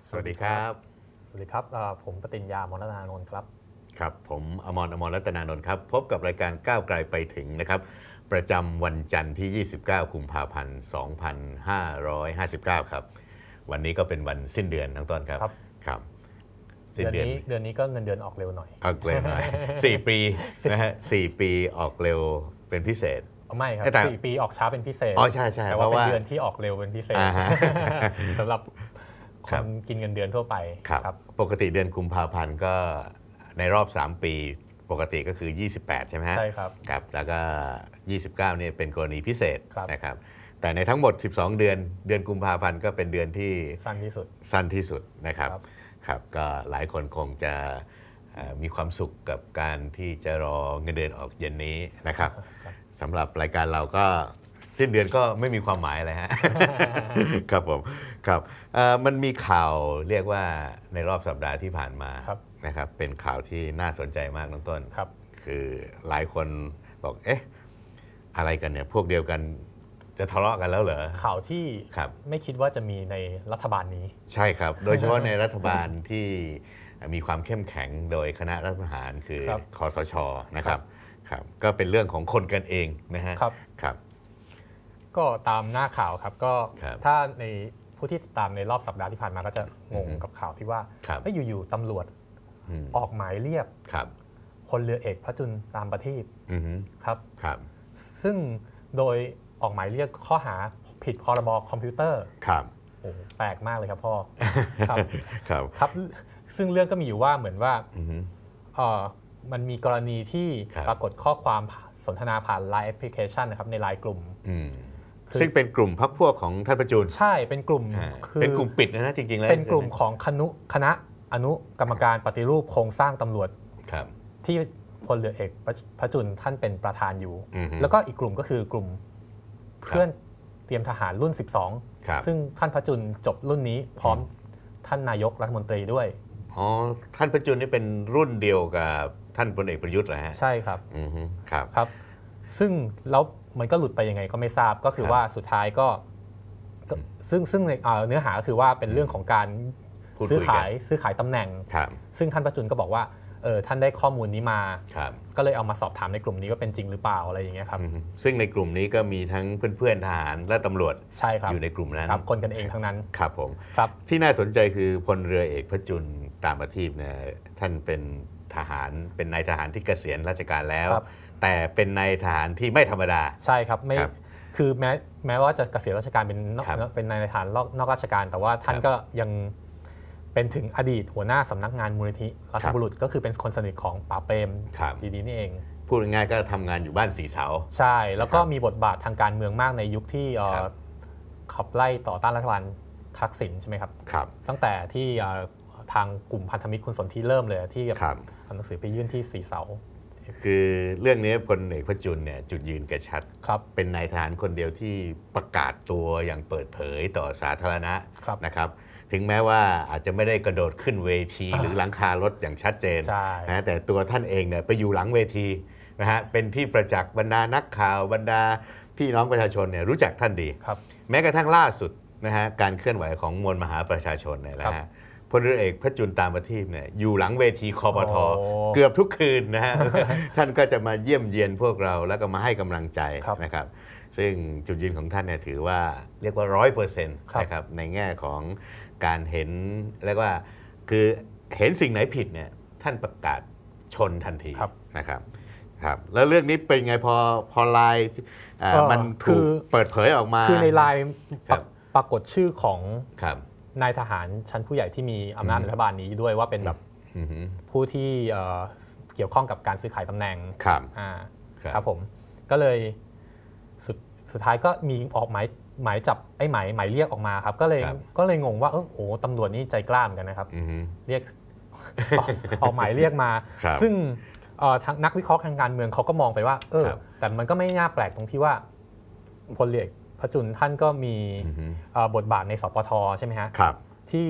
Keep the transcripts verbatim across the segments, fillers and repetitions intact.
สวัสดีครับสวัสดีครับผมปติญญามรณานนท์ครับครับผมอมรอมรรัตนานนท์ครับพบกับรายการก้าวไกลไปถึงนะครับประจำวันจันทร์ที่ ยี่สิบเก้า กุมภาพันธ์ สองพันห้าร้อยห้าสิบเก้า ครับวันนี้ก็เป็นวันสิ้นเดือนทั้งต้นครับครับสิ้นเดือนนี้เดือนนี้ก็เงินเดือนออกเร็วหน่อยออกเร็วหน่อยสี่ปีนะฮะสี่ปีออกเร็วเป็นพิเศษไม่ครับสี่ปีออกช้าเป็นพิเศษอ๋อใช่ใช่แต่ว่าเป็นเดือนที่ออกเร็วเป็นพิเศษสำหรับคนกินเงินเดือนทั่วไปครับปกติเดือนกุมภาพันธ์ก็ในรอบสามปีปกติก็คือยี่สิบแปดใช่ไหมฮะใช่ครับครับแล้วก็ยี่สิบเก้าเนี่ยเป็นกรณีพิเศษนะครับแต่ในทั้งหมดสิบสองเดือนเดือนกุมภาพันธ์ก็เป็นเดือนที่สั้นที่สุดสั้นที่สุดนะครับครับก็หลายคนคงจะมีความสุขกับการที่จะรอเงินเดือนออกเย็นนี้นะครับสำหรับรายการเราก็สิ้นเดือนก็ไม่มีความหมายอะไรฮะ ครับผมครับมันมีข่าวเรียกว่าในรอบสัปดาห์ที่ผ่านมานะครับเป็นข่าวที่น่าสนใจมากน้องต้นคือหลายคนบอกเอ๊ะอะไรกันเนี่ยพวกเดียวกันจะทะเลาะกันแล้วเหรอข่าวที่ไม่คิดว่าจะมีในรัฐบาลนี้ใช่ครับโดยเฉพาะในรัฐบาลที่มีความเข้มแข็งโดยคณะรัฐประหารคือคสช.นะครับครับก็เป็นเรื่องของคนกันเองนะฮะครับก็ตามหน้าข่าวครับก็ถ้าในผู้ที่ติดตามในรอบสัปดาห์ที่ผ่านมาก็จะงงกับข่าวที่ว่าไม่อยู่ๆตำรวจออกหมายเรียกพลเรือเอกพระจุลตามประทีปครับซึ่งโดยออกหมายเรียกข้อหาผิดพรบคอมพิวเตอร์ครับโอ้แปลกมากเลยครับพ่อครับครับซึ่งเรื่องก็มีอยู่ว่าเหมือนว่ามันมีกรณีที่ปรากฏข้อความสนทนาผ่าน ไลน์ แอปพลิเคชันนะครับใน ไลน์ กลุ่มซึ่งเป็นกลุ่มพรรคพวกของท่านประจุลใช่เป็นกลุ่มเป็นกลุ่มปิดนะจริงๆแล้วเป็นกลุ่มของคณะคณะอนุกรรมการปฏิรูปโครงสร้างตำรวจที่พลเรือเอกพระจุลท่านเป็นประธานอยู่แล้วก็อีกกลุ่มก็คือกลุ่มเพื่อนเตรียมทหารรุ่นสิบสองซึ่งท่านพระจุลจบรุ่นนี้พร้อมท่านนายกรัฐมนตรีด้วยอ๋อท่านพระจุลนี่เป็นรุ่นเดียวกับท่านพลเอกประยุทธ์เหรอฮะใช่ครับอือฮึครับครับซึ่งแล้วมันก็หลุดไปยังไงก็ไม่ทราบก็คือว่าสุดท้ายก็ซึ่งซึ่งเนื้อหาก็คือว่าเป็นเรื่องของการซื้อขายซื้อขายตำแหน่งซึ่งท่านพระจุลก็บอกว่าเออท่านได้ข้อมูลนี้มาก็เลยเอามาสอบถามในกลุ่มนี้ว่าเป็นจริงหรือเปล่าอะไรอย่างเงี้ยครับซึ่งในกลุ่มนี้ก็มีทั้งเพื่อนๆทหารและตำรวจอยู่ในกลุ่มนั้นครับคนกันเองทั้งนั้นครับผมที่น่าสนใจคือพลเรือเอกพระจุลตามประทีปเนี่ยท่านเป็นทหารเป็นนายทหารที่เกษียณราชการแล้วแต่เป็นนายทหารที่ไม่ธรรมดาใช่ครับไม่คือแม้แม้ว่าจะเกษียณราชการเป็นเป็นนายทหารนอกราชการแต่ว่าท่านก็ยังเป็นถึงอดีตหัวหน้าสำนักงานมูลนิธิรัฐบุรุษก็คือเป็นคนสนิทของป๋าเปรมจีดีนี่เองพูดง่ายๆก็ทำงานอยู่บ้านสีเสาใช่แล้วก็มีบทบาททางการเมืองมากในยุคที่ขับไล่ต่อต้านรัฐบาลทักษิณใช่ไหมครับตั้งแต่ที่ทางกลุ่มพันธมิตรคุณสนธิเริ่มเลยที่ทำหนังสือไปยื่นที่สีเสาคือเรื่องนี้พลเอกพระจุลเนี่ยจุดยืนแกชัดเป็นนายทหารคนเดียวที่ประกาศตัวอย่างเปิดเผยต่อสาธารณะนะครับถึงแม้ว่าอาจจะไม่ได้กระโดดขึ้นเวทีหรือหลังคารถอย่างชัดเจนนะแต่ตัวท่านเองเนี่ยไปอยู่หลังเวทีนะฮะเป็นที่ประจักษ์บรรดานักข่าวบรรดาพี่น้องประชาชนเนี่ยรู้จักท่านดีแม้กระทั่งล่าสุดนะฮะการเคลื่อนไหวของมวลมหาประชาชนเนี่ยนะฮะพลเรือเอกพระจุลตามประทีปเนี่ยอยู่หลังเวทีคปท.เกือบทุกคืนนะฮะ ท่านก็จะมาเยี่ยมเยียนพวกเราแล้วก็มาให้กำลังใจนะครับซึ่งจุดยืนของท่านเนี่ยถือว่าเรียกว่าร้อยเปอร์เซ็นต์นะครับในแง่ของการเห็นเรียกว่าคือเห็นสิ่งไหนผิดเนี่ยท่านประกาศชนทันทีนะครับครับแล้วเรื่องนี้เป็นไงพอพอไลน์มันถูกเปิดเผยออกมาคือในไลน์ปรากฏชื่อของนายทหารชั้นผู้ใหญ่ที่มีอำนาจในรัฐบาลนี้ด้วยว่าเป็นแบบผู้ที่เกี่ยวข้องกับการซื้อขายตำแหน่งครับครับผมก็เลยสุดสุดท้ายก็มีออกหมายหมายจับไอ้หมายหมายเรียกออกมาครับก็เลยก็เลยงงว่าเออโอ้ตำรวจนี่ใจกล้าเหมือนกันนะครับเรียกออกหมายเรียกมาซึ่งทางนักวิเคราะห์ทางการเมืองเขาก็มองไปว่าเออแต่มันก็ไม่น่าแปลกตรงที่ว่าพลเรือพระจุลท่านก็มีบทบาทในสปท.ใช่ไหมฮะที่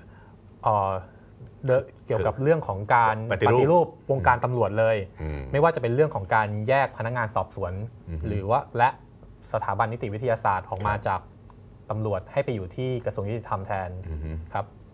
เกี่ยวกับเรื่องของการปฏิรูปวงการตำรวจเลยไม่ว่าจะเป็นเรื่องของการแยกพนักงานสอบสวนหรือว่าและสถาบันนิติวิทยาศาสตร์ออกมาจากตำรวจให้ไปอยู่ที่กระทรวงยุติธรรมแทนครับ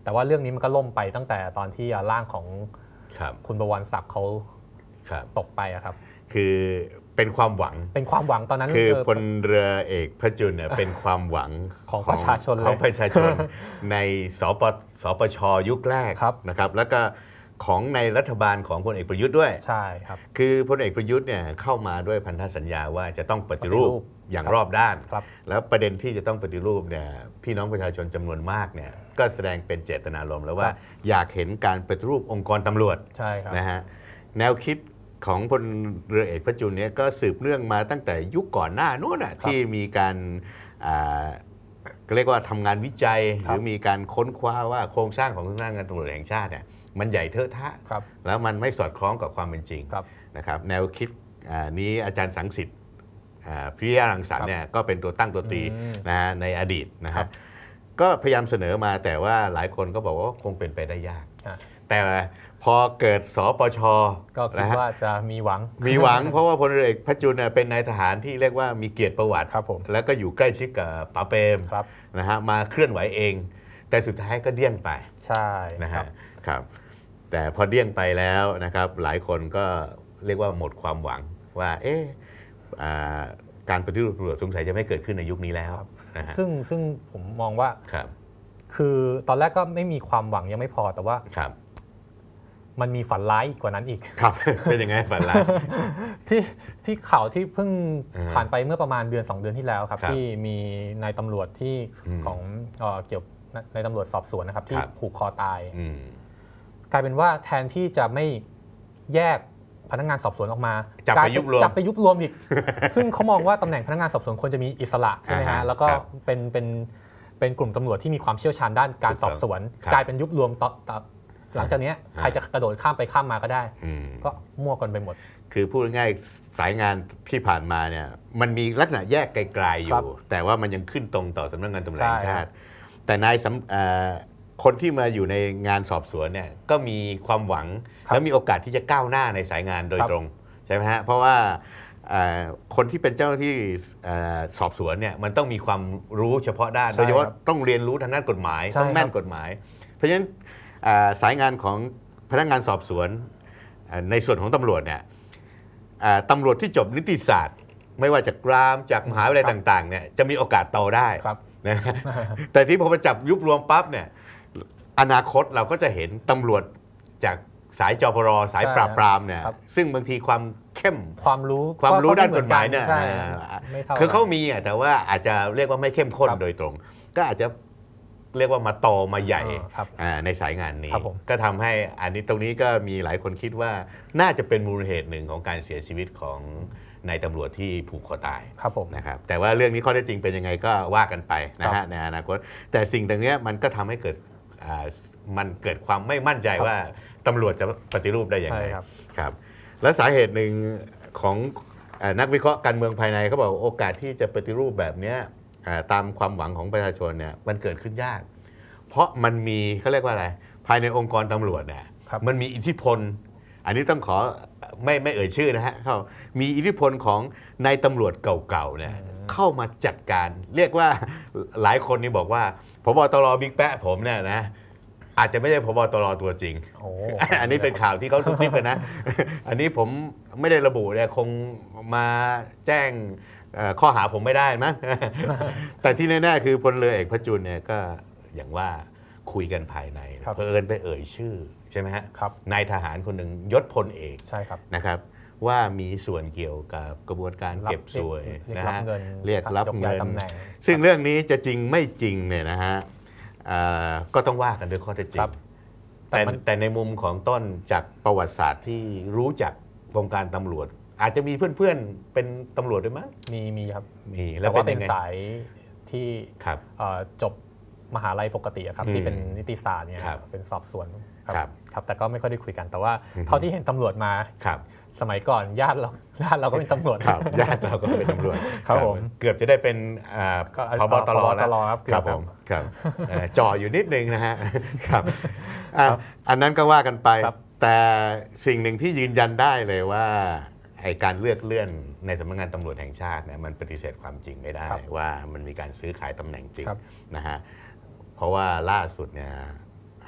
แต่ว่าเรื่องนี้มันก็ล่มไปตั้งแต่ตอนที่ร่างของครับคุณประวันศักดิ์เขาครับตกไปอะครับคือเป็นความหวังเป็นความหวังตอนนั้นคือเพลเรือเอกพระจุลเนี่ยเป็นความหวังของประชาชนเลยของประชาชน ในสปสปชยุคแรกครับนะครับ แล้วก็ของในรัฐบาลของพลเอกประยุทธ์ด้วยใช่ครับคือพลเอกประยุทธ์เนี่ยเข้ามาด้วยพันธสัญญาว่าจะต้องปฏิรูปปฏิรูปอย่างครับรอบด้านครับแล้วประเด็นที่จะต้องปฏิรูปเนี่ยพี่น้องประชาชนจำนวนมากเนี่ยก็แสดงเป็นเจตนารมณ์แล้วว่าอยากเห็นการปฏิรูปองค์กรตำรวจใช่ครับนะฮะแนวคิดของพลเรือเอกพระจุลเนี่ยก็สืบเนื่องมาตั้งแต่ยุคก่อนหน้านู้นน่ะที่มีการอ่าเรียกว่าทำงานวิจัย หรือมีการค้นคว้าว่าโครงสร้างของสำนักงานตำรวจแห่งชาติเนี่ยมันใหญ่เทอะทะครับแล้วมันไม่สอดคล้องกับความเป็นจริงครับนะครับแนวคิดอ่านี้อาจารย์สังสิทธิ์อ่าพิริยรังสรรค์เนี่ยก็เป็นตัวตั้งตัวตีนะฮะในอดีตนะครัฮะบก็พยายามเสนอมาแต่ว่าหลายคนก็บอกว่าคงเป็นไปได้ยากอ่ะแต่พอเกิดสปชก็คิดนะฮะว่าจะมีหวังมีหวัง เพราะว่าพลเรือเอกพระจุลเนี่ยเป็นนายทหารที่เรียกว่ามีเกียรติประวัติครับผมแล้วก็อยู่ใกล้ชิดกับป๋าเปรมครับนะฮะมาเคลื่อนไหวเอง แต่สุดท้ายก็เดี้ยงไปใช่นะครัฮะบครับแต่พอเดี้ยงไปแล้วนะครับหลายคนก็เรียกว่าหมดความหวังว่าเอ๊ะอ่าการปฏิรูปตำรวจสงสัยจะไม่เกิดขึ้นในยุคนี้แล้วนะฮะซึ่งซึ่งผมมองว่าครับคือตอนแรกก็ไม่มีความหวังยังไม่พอแต่ว่าครับมันมีฝันร้ายกว่านั้นอีกครับ เป็นยังไงฝันร้ายที่ที่ข่าวที่เพิ่งอ่าผ่านไปเมื่อประมาณเดือนสองเดือนที่แล้วครับครับที่มีนายตำรวจที่อืมของเอ่อเกี่ยวในตำรวจสอบสวนนะครับที่ครับผูกคอตายอืมกลายเป็นว่าแทนที่จะไม่แยกพนักงานสอบสวนออกมาจับไปกลาเนยุบรวมจับไปยุบรวมอีก ซึ่งเขามองว่าตำแหน่งพนักงานสอบสวนควรจะมีอิสระใช่ไหมอ่าฮะฮะแล้วก็ครับเป็นเป็นเป็นกลุ่มตำรวจที่มีความเชี่ยวชาญด้านการสอบสวนครับกลายเป็นยุบรวมต่อต่อหลังจากเนี้ยใครจะกระโดดข้ามไปข้ามมาก็ได้อืมก็มั่วกันไปหมดคือพูดง่ายๆสายงานที่ผ่านมาเนี่ยมันมีลักษณะแยกไกลๆอครัยู่บแต่ว่ามันยังขึ้นตรงต่อสำนักงานตำรวจแห่งใช่ชาครัติบแต่นายสำเอ่อคนที่มาอยู่ในงานสอบสวนเนี่ยก็มีความหวังครับและมีโอกาสที่จะก้าวหน้าในสายงานโดยครับตรงใช่ไหมฮะเพราะว่าเอ่อคนที่เป็นเจ้าหน้าที่เอ่อสอบสวนเนี่ยมันต้องมีความรู้เฉพาะด้านใช่โดยเฉพาะครับต้องเรียนรู้ทางด้านกฎหมายใช่ต้องแม่นครับกฎหมาย เพราะฉะนั้นเอ่อสายงานของพนักงานสอบสวนเอ่อในส่วนของตำรวจเนี่ย อ่าตำรวจที่จบนิติศาสตร์ ไม่ว่าจากกรามจากมหาวิทยาลัยต่างๆเนี่ยจะมีโอกาสโตได้ครับนะ แต่ที่พอมาจับยุบรวมปั๊บเนี่ยอนาคตเราก็จะเห็นตำรวจจากสายจปรสายใช่ปราบปรามเนี่ยครับซึ่งบางทีความเข้มความรู้ความรู้ด้านกฎหมายเนี่ยใช่อ่าไม่เท่าคือเขากันมีอ่ะแต่ว่าอาจจะเรียกว่าไม่เข้มข้นครับโดยตรง ก็อาจจะเรียกว่ามาโตมาใหญ่อ่าครับอ่าในสายงานนี้ครับผมก็ทำให้อันนี้ตรงนี้ก็มีหลายคนคิดว่าน่าจะเป็นมูลเหตุหนึ่งของการเสียชีวิตของนายตำรวจที่ผูกคอตายครับผมนะครับแต่ว่าเรื่องนี้ข้อเท็จจริงเป็นยังไงก็ว่ากันไปนะครัฮะบในอนาคตแต่สิ่งตรงเนี้ยมันก็ทำให้เกิดอ่ามันเกิดความไม่มั่นใจครับว่าตำรวจจะปฏิรูปได้อย่างไรใช่ครับครับและสาเหตุหนึ่งของเอ่อนักวิเคราะห์การเมืองภายในเขาบอกว่าโอกาสที่จะปฏิรูปแบบเนี้ยอ่าตามความหวังของประชาชนเนี่ยมันเกิดขึ้นยาก เพราะมันมีเขาเรียกว่าอะไรภายในองค์กรตำรวจเนี่ยครับมันมีอิทธิพล อันนี้ต้องขอไม่ไม่เอ่ยชื่อนะฮะเขามีอิทธิพลของนายตำรวจเก่าๆเนี่ยเข้ามาจัดการ เรียกว่าหลายคนนี่บอกว่าพบตรบิ๊กแปะผมเนี่ยนะอาจจะไม่ใช่พบตรตัวจริงโอ้อันนี้เป็นข่าวที่เขาซุบซิบกันนะ อันนี้ผมไม่ได้ระบุเนี่ยคงมาแจ้งเอ่อข้อหาผมไม่ได้มั้ง แต่ที่แน่ๆคือพลเรือเอกพระจุลเนี่ยก็อย่างว่าคุยกันภายในครับเพอเอิญไปเอ่ยชื่อใช่ไหมฮะครับนายทหารคนหนึ่งยศพลเอกใช่ครับนะครับ ว่ามีส่วนเกี่ยวกับกระบวนการเก็บสวยเรียนะกรับฮะเงินเรียกรับยกเงิย้ายนตำแหน่งซึ่งเรื่องนี้จะจริงไม่จริงเนี่ยนะฮะอ่าก็ต้องว่ากันด้วยข้อเท็จจริครังบแต่แต่มันแต่ในมุมของต้นจากประวัติศาสตร์ที่รู้จักวงการตำรวจ อาจจะมีเพื่อนๆเป็นตำรวจด้วยมั้งมีมีครับมีแล้แต่วว่าเป็เป็น นยังไงสายที่ครับเอ่อจบมหาลัยปกติอะครับอืมที่เป็นนิติศาสตร์เนี่ยครับเป็นสอบสวนครับครับแต่ก็ไม่ค่อยได้คุยกัน แต่ว่าอือฮึเท่าที่เห็นตำรวจมาครับสมัยก่อนญาติเราญาติเราก็เป็นตำรวจครับญาติเราก็เป็นตำรวจครับผมเกือบจะได้เป็นอ่าก็พบตรผบตแล้วรครับเกือบครับคผรับมครับเอ่อจ่ออยู่นิดนึงนะฮะครับอ่ะอันนั้นก็ว่ากันไปครับแต่สิ่งหนึ่งที่ยืนยันได้เลยว่าไอการเลือกเลื่อนในสำนักงานตำรวจแห่งชาติเนี่ยมันปฏิเสธความจริงไม่ได้ ว่ามันมีการซื้อขายตำแหน่งจริงครับนะฮะเพราะว่าล่าสุดเนี่ย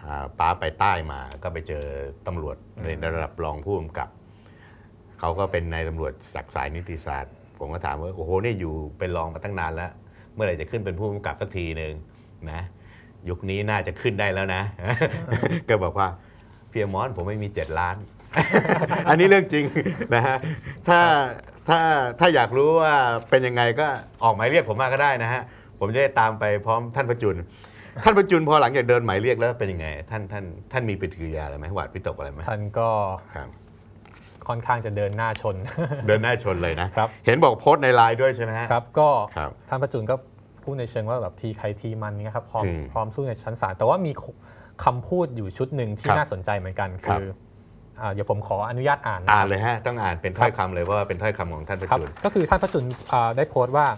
ป้าไปใต้มาก็ไปเจอตำรวจในระดับรองผู้กำกับเขาก็เป็นนายตำรวจศักดิ์สายนิติศาสตร์ผมก็ถามว่าโอ้โหนี่อยู่เป็นรองมาตั้งนานแล้วเมื่อไหร่จะขึ้นเป็นผู้กำกับสักทีหนึ่งนะยุคนี้น่าจะขึ้นได้แล้วนะ ก็บอกว่าพี่อมรผมไม่มีเจ็ดล้าน อันนี้เรื่องจริงนะฮะถ้าถ้าถ้าอยากรู้ว่าเป็นยังไงก็ออกหมายเรียกผมมาก็ได้นะฮะผมจะได้ตามไปพร้อมท่านประจุลท่านประจุลพอหลังจากเดินหมายเรียกแล้วเป็นยังไงท่านท่านท่านมีปฏิกิริยาอะไรไหมหวาดวิตกอะไรไหมท่านก็ค่อนข้างจะเดินหน้าชนเดินหน้าชนเลยนะครับเห็นบอกโพสต์ในไลน์ด้วยใช่ไหมฮะครับก็ท่านประจุลก็พูดในเชิงว่าแบบทีใครทีมันนี่ครับพร้อมพร้อมสู้ในชั้นศาลแต่ว่ามีคำพูดอยู่ชุดหนึ่งที่น่าสนใจเหมือนกันคือเดี๋ยวผมขออนุญาตอ่านอ่านเลยฮะต้องอ่านเป็นถ้อยคำเลยว่าเป็นถ้อยคำของท่านประจุลก็คือท่านประจุลได้โพสต์ว่า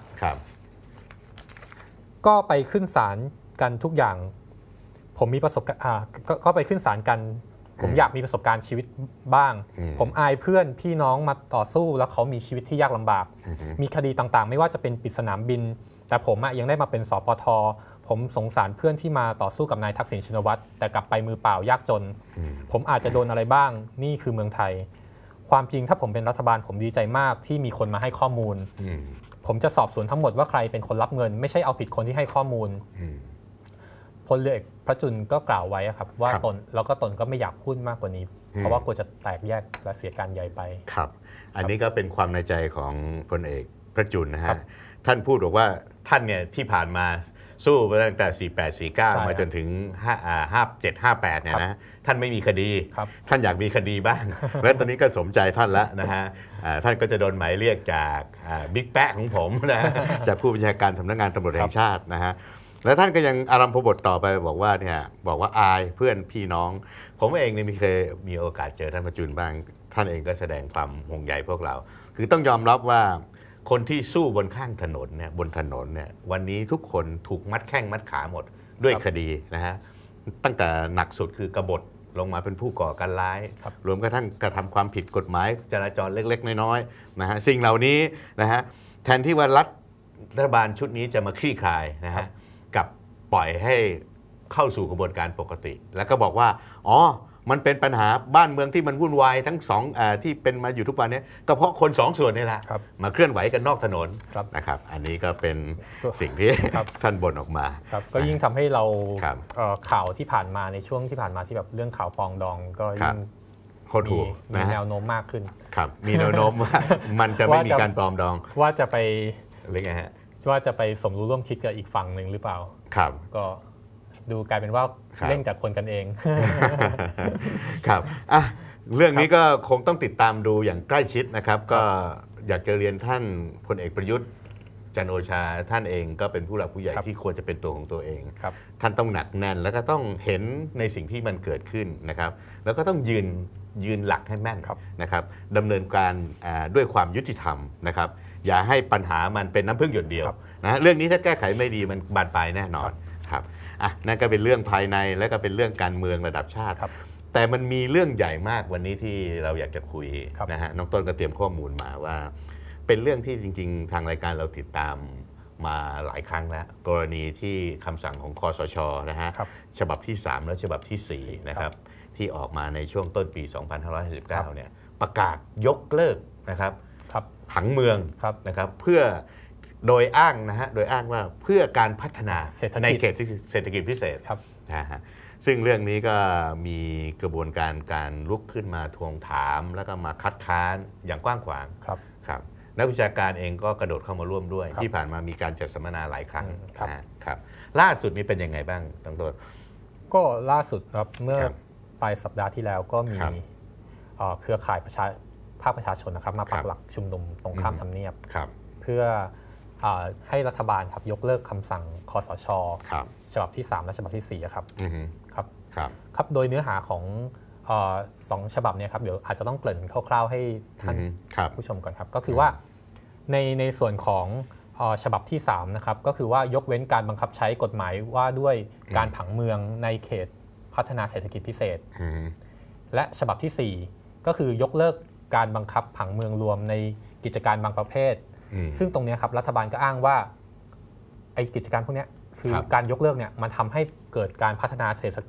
ก็ไปขึ้นศาลกันทุกอย่างผมมีประสบการณ์ก็ไปขึ้นศาลกันผมอยากมีประสบการณ์ชีวิตบ้างผมอายเพื่อนพี่น้องมาต่อสู้แล้วเขามีชีวิตที่ยากลำบากมีคดีต่างๆไม่ว่าจะเป็นปิดสนามบินแต่ผมยังได้มาเป็นสปท.ผมสงสารเพื่อนที่มาต่อสู้กับนายทักษิณชินวัตรแต่กลับไปมือเปล่ายากจนผมอาจจะโดนอะไรบ้างนี่คือเมืองไทยความจริงถ้าผมเป็นรัฐบาลผมดีใจมากที่มีคนมาให้ข้อมูลผมจะสอบสวนทั้งหมดว่าใครเป็นคนรับเงินไม่ใช่เอาผิดคนที่ให้ข้อมูลพลเรือเอกพระจุลก็กล่าวไว้ครับว่าตนแล้วก็ตนก็ไม่อยากพูดมากกว่านี้เพราะว่ากลัวจะแตกแยกและเสียการใหญ่ไปครับอันนี้ก็เป็นความในใจของพลเอกพระจุลนะฮะท่านพูดบอกว่าท่านเนี่ยที่ผ่านมาสู้มาตั้งแต่สี่แปด สี่เก้ามาจนถึงห้าเจ็ด ห้าแปดเนี่ยนะท่านไม่มีคดีท่านอยากมีคดีบ้างและตอนนี้ก็สมใจท่านแล้วนะฮะท่านก็จะโดนหมายเรียกจากบิ๊กแป๊ะของผมนะจากผู้บัญชาการสำนักงานตำรวจแห่งชาตินะฮะแล้วท่านก็ยังอารัมพบทต่อไปบอกว่าเนี่ยบอกว่าอายเพื่อนพี่น้องผมเองเนี่ยมีเคยมีโอกาสเจอท่านประจุลบ้างท่านเองก็แสดงความห่วงใยพวกเราคือต้องยอมรับว่าคนที่สู้บนข้างถนนเนี่ยบนถนนเนี่ยวันนี้ทุกคนถูกมัดแข้งมัดขาหมดด้วยคดีนะฮะตั้งแต่หนักสุดคือกบฏลงมาเป็นผู้ก่อการร้ายร, รวมกระทั่งกระทำความผิดกฎหมายจราจรเล็กๆน้อยๆนะฮะสิ่งเหล่านี้นะฮะแทนที่ว่ารัฐรัฐบาลชุดนี้จะมาคลี่คลายนะฮะกับปล่อยให้เข้าสู่กระบวนการปกติแล้วก็บอกว่าอ๋อมันเป็นปัญหาบ้านเมืองที่มันวุ่นวายทั้งสองอที่เป็นมาอยู่ทุกวันนี้ก็เพราะคนสองส่วนนี่แหละมาเคลื่อนไหวกันนอกถนนนะครับอันนี้ก็เป็นสิ่งที่ท่านบ่นออกมาก็ยิ่งทำให้เราข่าวที่ผ่านมาในช่วงที่ผ่านมาที่แบบเรื่องข่าวปองดองก็ยิ่งมีแนวโน้มมากขึ้นครับมีแนวโน้มว่ามันจะไม่มีการปองดองว่าจะไปเรียกไงฮะว่าจะไปสมรู้ร่วมคิดกับอีกฝั่งหนึ่งหรือเปล่าครับก็ดูกลายเป็นว่าเล่นกับคนกันเองครับอ่ะเรื่องนี้ก็คงต้องติดตามดูอย่างใกล้ชิดนะครับก็อยากจะเรียนท่านพลเอกประยุทธ์จันทร์โอชาท่านเองก็เป็นผู้หลักผู้ใหญ่ที่ควรจะเป็นตัวของตัวเองท่านต้องหนักแน่นแล้วก็ต้องเห็นในสิ่งที่มันเกิดขึ้นนะครับแล้วก็ต้องยืนยืนหลักให้แม่นนะครับดำเนินการด้วยความยุติธรรมนะครับอย่าให้ปัญหามันเป็นน้ำพึ่งหยดเดียวนะเรื่องนี้ถ้าแก้ไขไม่ดีมันบานปลายแน่นอนครับอ่ะนั่นก็เป็นเรื่องภายในและก็เป็นเรื่องการเมืองระดับชาติแต่มันมีเรื่องใหญ่มากวันนี้ที่เราอยากจะคุยนะฮะน้องต้นก็เตรียมข้อมูลมาว่าเป็นเรื่องที่จริงๆทางรายการเราติดตามมาหลายครั้งแล้วกรณีที่คำสั่งของคสช.นะฮะฉบับที่สามและฉบับที่สี่นะครับที่ออกมาในช่วงต้นปีสองพันห้าร้อยห้าสิบเก้าเนี่ยประกาศยกเลิกนะครับผังเมืองนะครับเพื่อโดยอ้างนะฮะโดยอ้างว่าเพื่อการพัฒนาในเขตเศรษฐกิจพิเศษนะฮะซึ่งเรื่องนี้ก็มีกระบวนการการลุกขึ้นมาทวงถามแล้วก็มาคัดค้านอย่างกว้างขวางครับครับนักวิชาการเองก็กระโดดเข้ามาร่วมด้วยที่ผ่านมามีการจัดสัมมนาหลายครั้งนะครับล่าสุดนี้เป็นยังไงบ้างตั้งต้นก็ล่าสุดครับเมื่อปลายสัปดาห์ที่แล้วก็มีเครือข่ายประชาภาคประชาชนนะครับมาปักหลักชุมนุมตรงข้ามทำเนียบเพื่อให้รัฐบาลครับยกเลิกคำสั่งคสช.ฉบับที่สามและฉบับที่สี่ครับครับครับโดยเนื้อหาของสองฉบับนี้ครับเดี๋ยวอาจจะต้องเกริ่นคร่าวๆให้ท่านผู้ชมก่อนครับก็คือว่าในในส่วนของฉบับที่สามนะครับก็คือว่ายกเว้นการบังคับใช้กฎหมายว่าด้วยการผังเมืองในเขตพัฒนาเศรษฐกิจพิเศษและฉบับที่สี่ก็คือยกเลิกการบังคับผังเมืองรวมในกิจการบางประเภทซึ่งตรงนี้ครับรัฐบาลก็อ้างว่าไอ้กิจการพวกนี้คือการยกเลิกเนี่ยมันทำให้เกิดการพัฒนาเศรษฐกิจ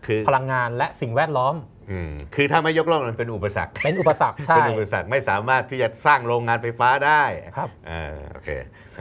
คือพลังงานและสิ่งแวดล้อมอืมคือถ้าไม่ยกร่องมันเป็นอุปสรรคเป็นอุปสรรคใช่เป็นอุปสรรคไม่สามารถที่จะสร้างโรงงานไฟฟ้าได้ครับอ่าโอเค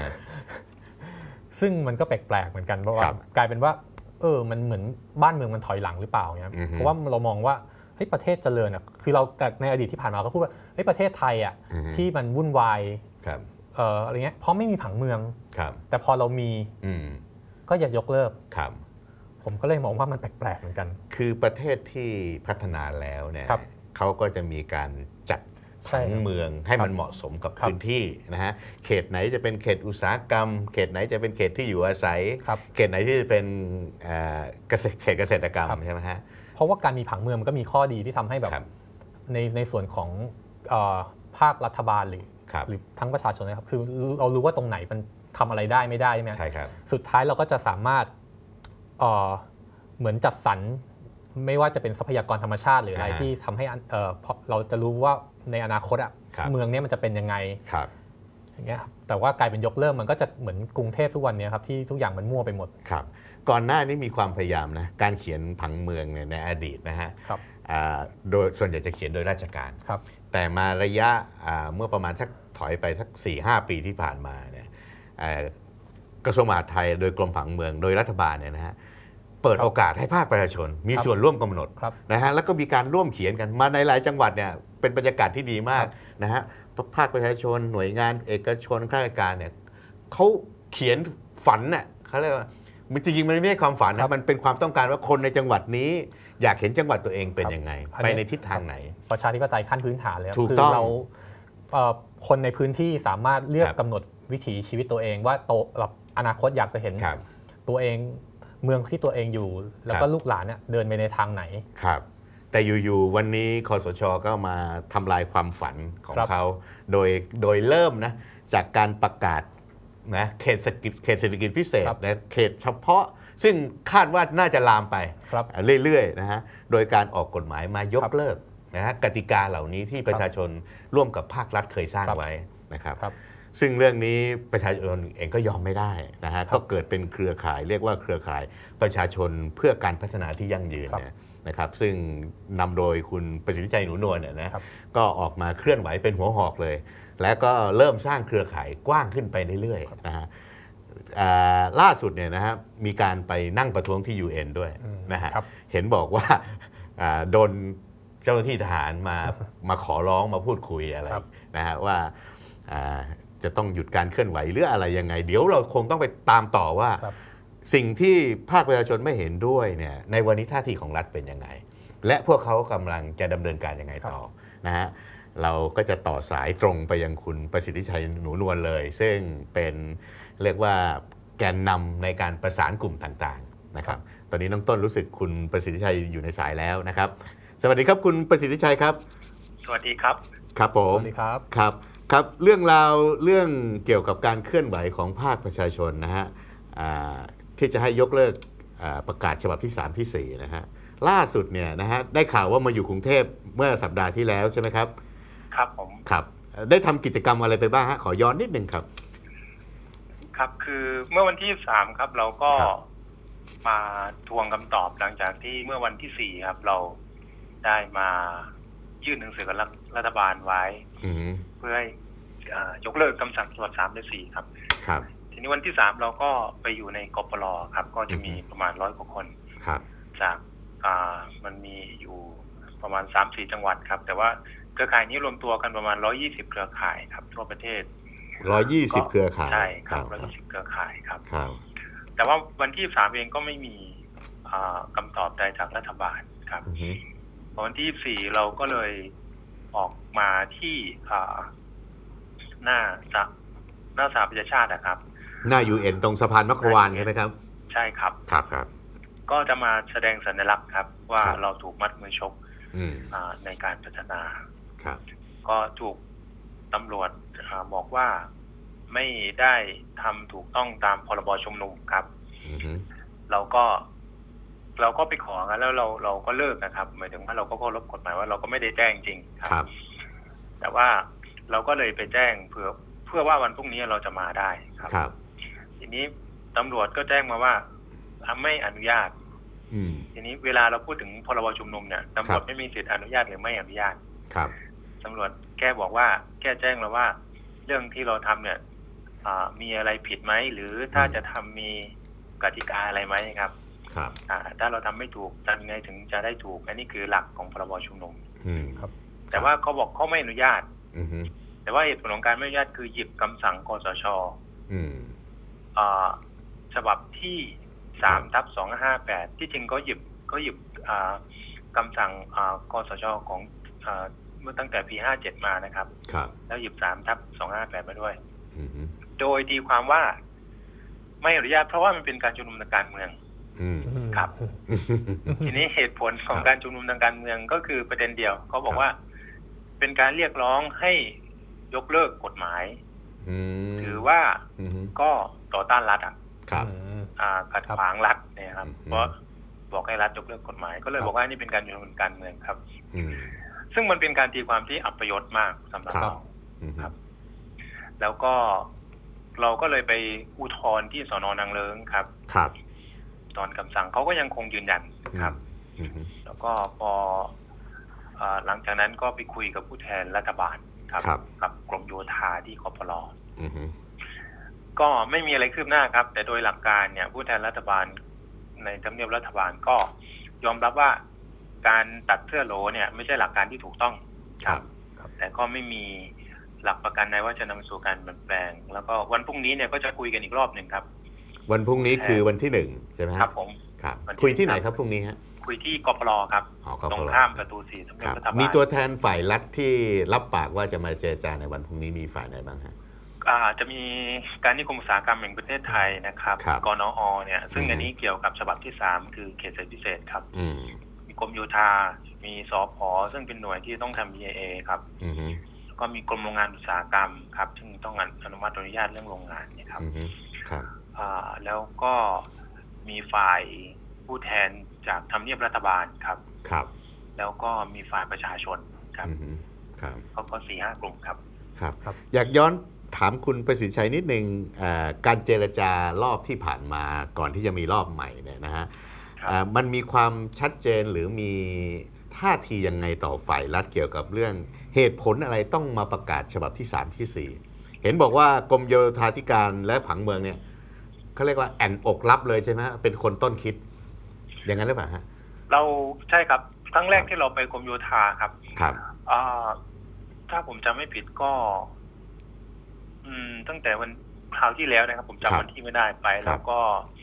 ซึ่งมันก็แปลกๆเหมือนกันเพราะว่ากลายเป็นว่าเออมันเหมือนบ้านเมืองมันถอยหลังหรือเปล่าเนี่ยเพราะว่าเรามองว่าเฮ้ยประเทศเจริญอ่ะคือเราในอดีตที่ผ่านมาก็พูดว่าเฮ้ยประเทศไทยอ่ะที่มันวุ่นวายเอ่ออะไรเงี้ยเพราะไม่มีผังเมืองแต่พอเรามีก็อย่ายกเลิกผมก็เลยมองว่ามันแปลกๆเหมือนกันคือประเทศที่พัฒนาแล้วเนี่ยเขาก็จะมีการจัดผังเมืองให้มันเหมาะสมกับพื้นที่นะฮะเขตไหนจะเป็นเขตอุตสาหกรรมเขตไหนจะเป็นเขตที่อยู่อาศัยเขตไหนที่จะเป็นเกษตรเขตเกษตรกรรมใช่ไหมฮะเพราะว่าการมีผังเมืองมันก็มีข้อดีที่ทำให้แบบในในส่วนของภาครัฐบาลหรือหรือทั้งประชาชนนะครับคือเรารู้ว่าตรงไหนมันทำอะไรได้ไม่ได้ใช่ไหมใช่ครับสุดท้ายเราก็จะสามารถเหมือนจัดสรรไม่ว่าจะเป็นทรัพยากรธรรมชาติหรืออะไรที่ทำให้เราจะรู้ว่าในอนาคตอ่ะเมืองนี้มันจะเป็นยังไงอย่างเงี้ยแต่ว่ากลายเป็นยกเลิกมันก็จะเหมือนกรุงเทพทุกวันนี้ครับที่ทุกอย่างมันมั่วไปหมดครับก่อนหน้านี้มีความพยายามนะการเขียนผังเมืองเนี่ยในอดีตนะฮะโดยส่วนใหญ่จะเขียนโดยราชการแต่มาระยะเมื่อประมาณสักถอยไปสัก สี่ห้า ปีที่ผ่านมาเนี่ยกระทรวงมหาดไทยโดยกรมผังเมืองโดยรัฐบาลเนี่ยนะฮะเปิดโอกาสให้ภาคประชาชนมีส่วนร่วมกำหนดนะฮะแล้วก็มีการร่วมเขียนกันมาในหลายจังหวัดเนี่ยเป็นบรรยากาศที่ดีมากนะฮะภาคประชาชนหน่วยงานเอกชนข้าราชการเนี่ยเขาเขียนฝันน่ะเขาเรียกว่าจริงๆมันไม่ใช่ความฝันนะมันเป็นความต้องการว่าคนในจังหวัดนี้อยากเห็นจังหวัดตัวเองเป็นยังไงไปในทิศทางไหนประชาธิปไตยขั้นพื้นฐานเลยคือเราคนในพื้นที่สามารถเลือกกำหนดวิถีชีวิตตัวเองว่าโตแบบอนาคตอยากจะเห็นตัวเองเมืองที่ตัวเองอยู่แล้วก็ลูกหลานเนี่ยเดินไปในทางไหนครับแต่อยู่ๆวันนี้คสช.ก็มาทำลายความฝันของเขาโดยโดยเริ่มนะจากการประกาศนะเขตเศรษฐกิจเขตเศรษฐกิจพิเศษนะเขตเฉพาะซึ่งคาดว่าน่าจะลามไปเรื่อยๆนะฮะโดยการออกกฎหมายมายกเลิกนะฮะกติกาเหล่านี้ที่ประชาชนร่วมกับภาครัฐเคยสร้างไว้นะครับซึ่งเรื่องนี้ประชาชนเองก็ยอมไม่ได้นะฮะก็เกิดเป็นเครือข่ายเรียกว่าเครือข่ายประชาชนเพื่อการพัฒนาที่ยั่งยืนเนี่ยนะครับซึ่งนำโดยคุณประสิทธิชัยหนูนวลเนี่ยนะก็ออกมาเคลื่อนไหวเป็นหัวหอกเลยและก็เริ่มสร้างเครือข่ายกว้างขึ้นไปเรื่อยๆนะฮะล่าสุดเนี่ยนะครับมีการไปนั่งประท้วงที่ ยู เอ็น ด้วยนะฮะเห็นบอกว่าโดนเจ้าหน้าที่ทหารมามาขอร้องมาพูดคุยอะไรนะฮะว่าจะต้องหยุดการเคลื่อนไหวหรืออะไรยังไงเดี๋ยวเราคงต้องไปตามต่อว่าสิ่งที่ภาคประชาชนไม่เห็นด้วยเนี่ยในวันนี้ท่าทีของรัฐเป็นยังไงและพวกเขากำลังจะดำเนินการยังไงต่อนะฮะเราก็จะต่อสายตรงไปยังคุณประสิทธิชัยหนูนวลเลยซึ่งเป็นเรียกว่าแกนนำในการประสานกลุ่มต่างๆนะครับตอนนี้น้องต้นรู้สึกคุณประสิทธิชัยอยู่ในสายแล้วนะครับสวัสดีครับคุณประสิทธิชัยครับสวัสดีครับครับผมสวัสดีครับครับครับเรื่องราวเรื่องเกี่ยวกับการเคลื่อนไหวของภาคประชาชนนะฮะที่จะให้ยกเลิกประกาศฉบับที่สามที่สี่นะฮะล่าสุดเนี่ยนะฮะได้ข่าวว่ามาอยู่กรุงเทพเมื่อสัปดาห์ที่แล้วใช่ไหมครับครับผมครับได้ทำกิจกรรมอะไรไปบ้างฮะขอย้อนนิดนึงครับครับคือเมื่อวันที่สามครับเราก็มาทวงคำตอบหลังจากที่เมื่อวันที่สี่ครับเราได้มายื่นหนังสือกับรัฐบาลไว้เพื่อให้ยกเลิกคำสั่งฉบับสามและสี่ครับครับทีนี้วันที่สามเราก็ไปอยู่ในกปรครับก็จะมีประมาณร้อยกว่าคนจากมันมีอยู่ประมาณ สามสี่ จังหวัดครับแต่ว่าเครือข่ายนี้รวมตัวกันประมาณหนึ่งร้อยยี่สิบเครือข่ายครับทั่วประเทศหนึ่งร้อยยี่สิบเครือข่ายใช่ครับหนึ่งร้อยยี่สิบเครือข่ายครับแต่ว่าวันที่สามเองก็ไม่มีคำตอบใดจากรัฐบาลครับวันที่สี่เราก็เลยออกมาที่หน้าหน้าสหประชาชาตินะครับหน้า ยู เอ็น ตรงสะพานมัคควานใช่ไหมครับใช่ครับครับครับก็จะมาแสดงสัญลักษณ์ครับว่าเราถูกมัดมือชกในการพัฒนาครับก็ถูกตำรวจบอกว่าไม่ได้ทำถูกต้องตามพรบชุมนุมครับเราก็เราก็ไปขอกันแล้วเราเราก็เลิกนะครับหมายถึงว่าเราก็เคารพกฎหมายว่าเราก็ไม่ได้แจ้งจริงครับแต่ว่าเราก็เลยไปแจ้งเพื่อเพื่อว่าวันพรุ่งนี้เราจะมาได้ครับทีนี้ตำรวจก็แจ้งมาว่าไม่อนุญาตทีนี้เวลาเราพูดถึงพรบชุมนุมเนี่ยตำรวจไม่มีสิทธิอนุญาตหรือไม่อนุญาตครับตำรวจแค่บอกว่าแค่แจ้งเราว่าเรื่องที่เราทำเนี่ยมีอะไรผิดไหมหรือถ้าจะทำมีกติกาอะไรไหมครับครับถ้าเราทำไม่ถูกทำยังไงถึงจะได้ถูกอันนี้คือหลักของพรบชุมนุมครับแต่ว่าเขาบอกเขาไม่อนุญาต mm-hmm. แต่ว่าเหตุผลของการไม่อนุญาตคือหยิบคำสั่งคสช.ฉบับที่สามทับสองห้าแปดที่จริงก็หยิบก็หยิบคำสั่งคสช.ของเมื่อตั้งแต่ปีห้าเจ็ดมานะครับแล้วหยิบสามทับสองห้าแปดมาด้วย mm-hmm. โดยตีความว่าไม่อนุญาตเพราะว่ามันเป็นการชุมนุมทางการเมืองครับ ทีนี้เหตุผลของการชุมนุมทางการเมืองก็คือประเด็นเดียวเขาบอกว่าเป็นการเรียกร้องให้ยกเลิกกฎหมายถือว่าก็ต่อต้านรัฐอ่ะขัดขวางรัฐเนี่ยครับเพราะบอกให้รัฐยกเลิกกฎหมายก็เลยบอกว่านี่เป็นการชุมนุมทางการเมืองครับซึ่งมันเป็นการตีความที่อัปยศมากสำหรับเราครับแล้วก็เราก็เลยไปอุทธรณ์ที่สน.นางเลิ้งครับครับตอนคำสั่งเขาก็ยังคงยืนยันครับแล้วก็พอหลังจากนั้นก็ไปคุยกับผู้แทนรัฐบาลครับกับกรมโยธาที่คปล.ก็ไม่มีอะไรคืบหน้าครับแต่โดยหลักการเนี่ยผู้แทนรัฐบาลในทำเนียบรัฐบาลก็ยอมรับว่าการตัดเสื้อโหลเนี่ยไม่ใช่หลักการที่ถูกต้องครับแต่ก็ไม่มีหลักประกันในว่าจะนำสู่การเปลี่ยนแปลงแล้วก็วันพรุ่งนี้เนี่ยก็จะคุยกันอีกรอบหนึ่งครับวันพรุ่งนี้คือวันที่หนึ่งใช่ไหมครับผมครับคุยที่ไหนครับพรุ่งนี้ฮะคุยที่กปล.ครับตรงข้ามประตูสี่ทำเนียบรัฐบาลมีตัวแทนฝ่ายรัฐที่รับปากว่าจะมาเจรจาในวันพรุ่งนี้มีฝ่ายไหนบ้างฮะจะมีการนิคมอุตสาหกรรมแห่งประเทศไทยนะครับกนอ.เนี่ยซึ่งอันนี้เกี่ยวกับฉบับที่สามคือเขตเศรษฐกิจพิเศษครับมีกรมโยธามีสผ.ซึ่งเป็นหน่วยที่ต้องทำ บี ไอ เอ ครับก็มีกรมโรงงานอุตสาหกรรมครับซึ่งต้องอนุมัติอนุญาตเรื่องโรงงานเนี่ยครับแล้วก็มีฝ่ายผู้แทนจากทำเนียบรัฐบาลครับครับแล้วก็มีฝ่ายประชาชนครับครับก็สี่ห้ากลุ่มครับครับอยากย้อนถามคุณประสิทธิ์ชัยนิดนึงการเจรจารอบที่ผ่านมาก่อนที่จะมีรอบใหม่เนี่ยนะฮะมันมีความชัดเจนหรือมีท่าทียังไงต่อฝ่ายรัฐเกี่ยวกับเรื่องเหตุผลอะไรต้องมาประกาศฉบับที่สามที่สี่เห็นบอกว่ากรมโยธาธิการและผังเมืองเนี่ยเขาเรียกว่าแอนอกรับเลยใช่ไหมเป็นคนต้นคิดอย่างนั้นหรือเปล่าฮะเราใช่ครับครั้งแรกที่เราไปกรมโยธาครับครับถ้าผมจำไม่ผิดก็อืมตั้งแต่วันคราวที่แล้วนะครับผมจำวันที่ไม่ได้ไปแล้วก็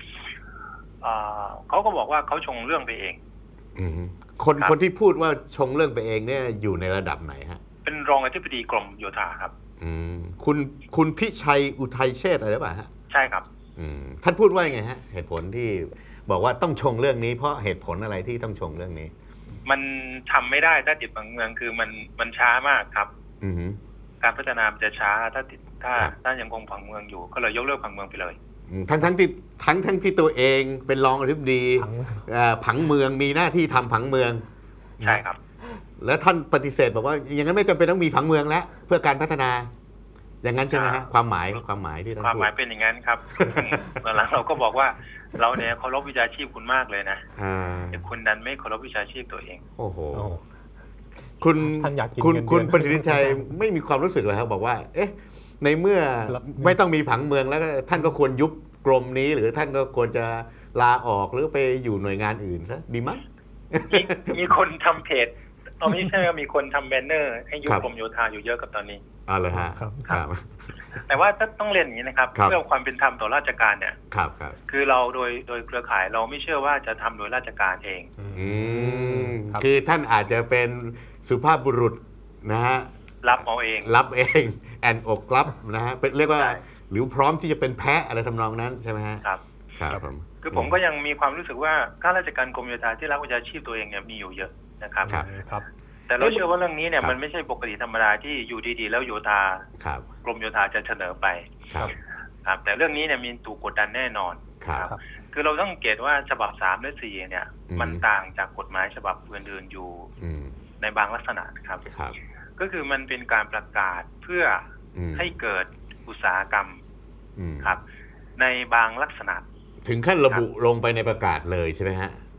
เขาก็บอกว่าเขาชงเรื่องไปเองคนคนที่พูดว่าชงเรื่องไปเองเนี่ยอยู่ในระดับไหนฮะเป็นรองอธิบดีกรมโยธาครับอืมคุณคุณพิชัยอุทัยเชษฐ์อะไรหรือเปล่าฮะใช่ครับอืมท่านพูดว่าไงฮะเหตุผลที่บอกว่าต้องชงเรื่องนี้เพราะเหตุผลอะไรที่ต้องชงเรื่องนี้มันทำไม่ได้ถ้าติดผังเมืองคือมันมันช้ามากครับอืมการพัฒนามันจะช้าถ้าติดถ้าถ้ายังคงผังเมืองอยู่ก็เลยยกเลิกผังเมืองไปเลยทั้งทั้งที่ทั้งทั้งที่ตัวเองเป็นรองอธิบดีผังเมืองมีหน้าที่ทำผังเมืองใช่ครับแล้วท่านปฏิเสธบอกว่าอย่างนั้นไม่จำเป็นต้องมีผังเมืองแล้วเพื่อการพัฒนาอย่างนั้นใช่ไหมฮะความหมายความหมายที่ท่านพูดความหมายเป็นอย่างนั้นครับเมื่อหลังเราก็บอกว่าเราเนี่ยเคารพวิชาชีพคุณมากเลยนะแต่คุณดันไม่เคารพวิชาชีพตัวเองโอ้โหคุณคุณคุณประสิทธิชัยไม่มีความรู้สึกเลยครับบอกว่าเอ๊ะในเมื่อไม่ต้องมีผังเมืองแล้วท่านก็ควรยุบกรมนี้หรือท่านก็ควรจะลาออกหรือไปอยู่หน่วยงานอื่นซะดีมั้ยมีคนทำเพจเอาไม่ใช่ว่ามีคนทำแบนเนอร์ให้ยุบกรมโยธาอยู่เยอะกับตอนนี้อ๋อเลยฮะครับแต่ว่าต้องเรียนอย่างนี้นะครับเพื่อความเป็นธรรมต่อราชการเนี่ยครับครับคือเราโดยโดยเครือข่ายเราไม่เชื่อว่าจะทำโดยราชการเองอืมคือท่านอาจจะเป็นสุภาพบุรุษนะฮะรับเอาเองรับเองแอนอกรับนะฮะเป็นเรียกว่าหรือพร้อมที่จะเป็นแพะอะไรทำนองนั้นใช่ไหมฮะครับครับผมคือผมก็ยังมีความรู้สึกว่าข้าราชการกรมโยธาที่รักวิชาชีพตัวเองเนี่ยมีอยู่เยอะนะครับครับแต่เราเชื่อว่าเรื่องนี้เนี่ยมันไม่ใช่ปกติธรรมดาที่อยู่ดีๆแล้วโยธากรมโยธาจะเสนอไปครับแต่เรื่องนี้เนี่ยมีถูกกดดันแน่นอนครับคือเราต้องสังเกตว่าฉบับสามและสี่เนี่ยมันต่างจากกฎหมายฉบับอื่นๆอยู่ในบางลักษณะครับก็คือมันเป็นการประกาศเพื่อให้เกิดอุตสาหกรรมครับในบางลักษณะถึงขั้นระบุลงไปในประกาศเลยใช่ไหมฮะ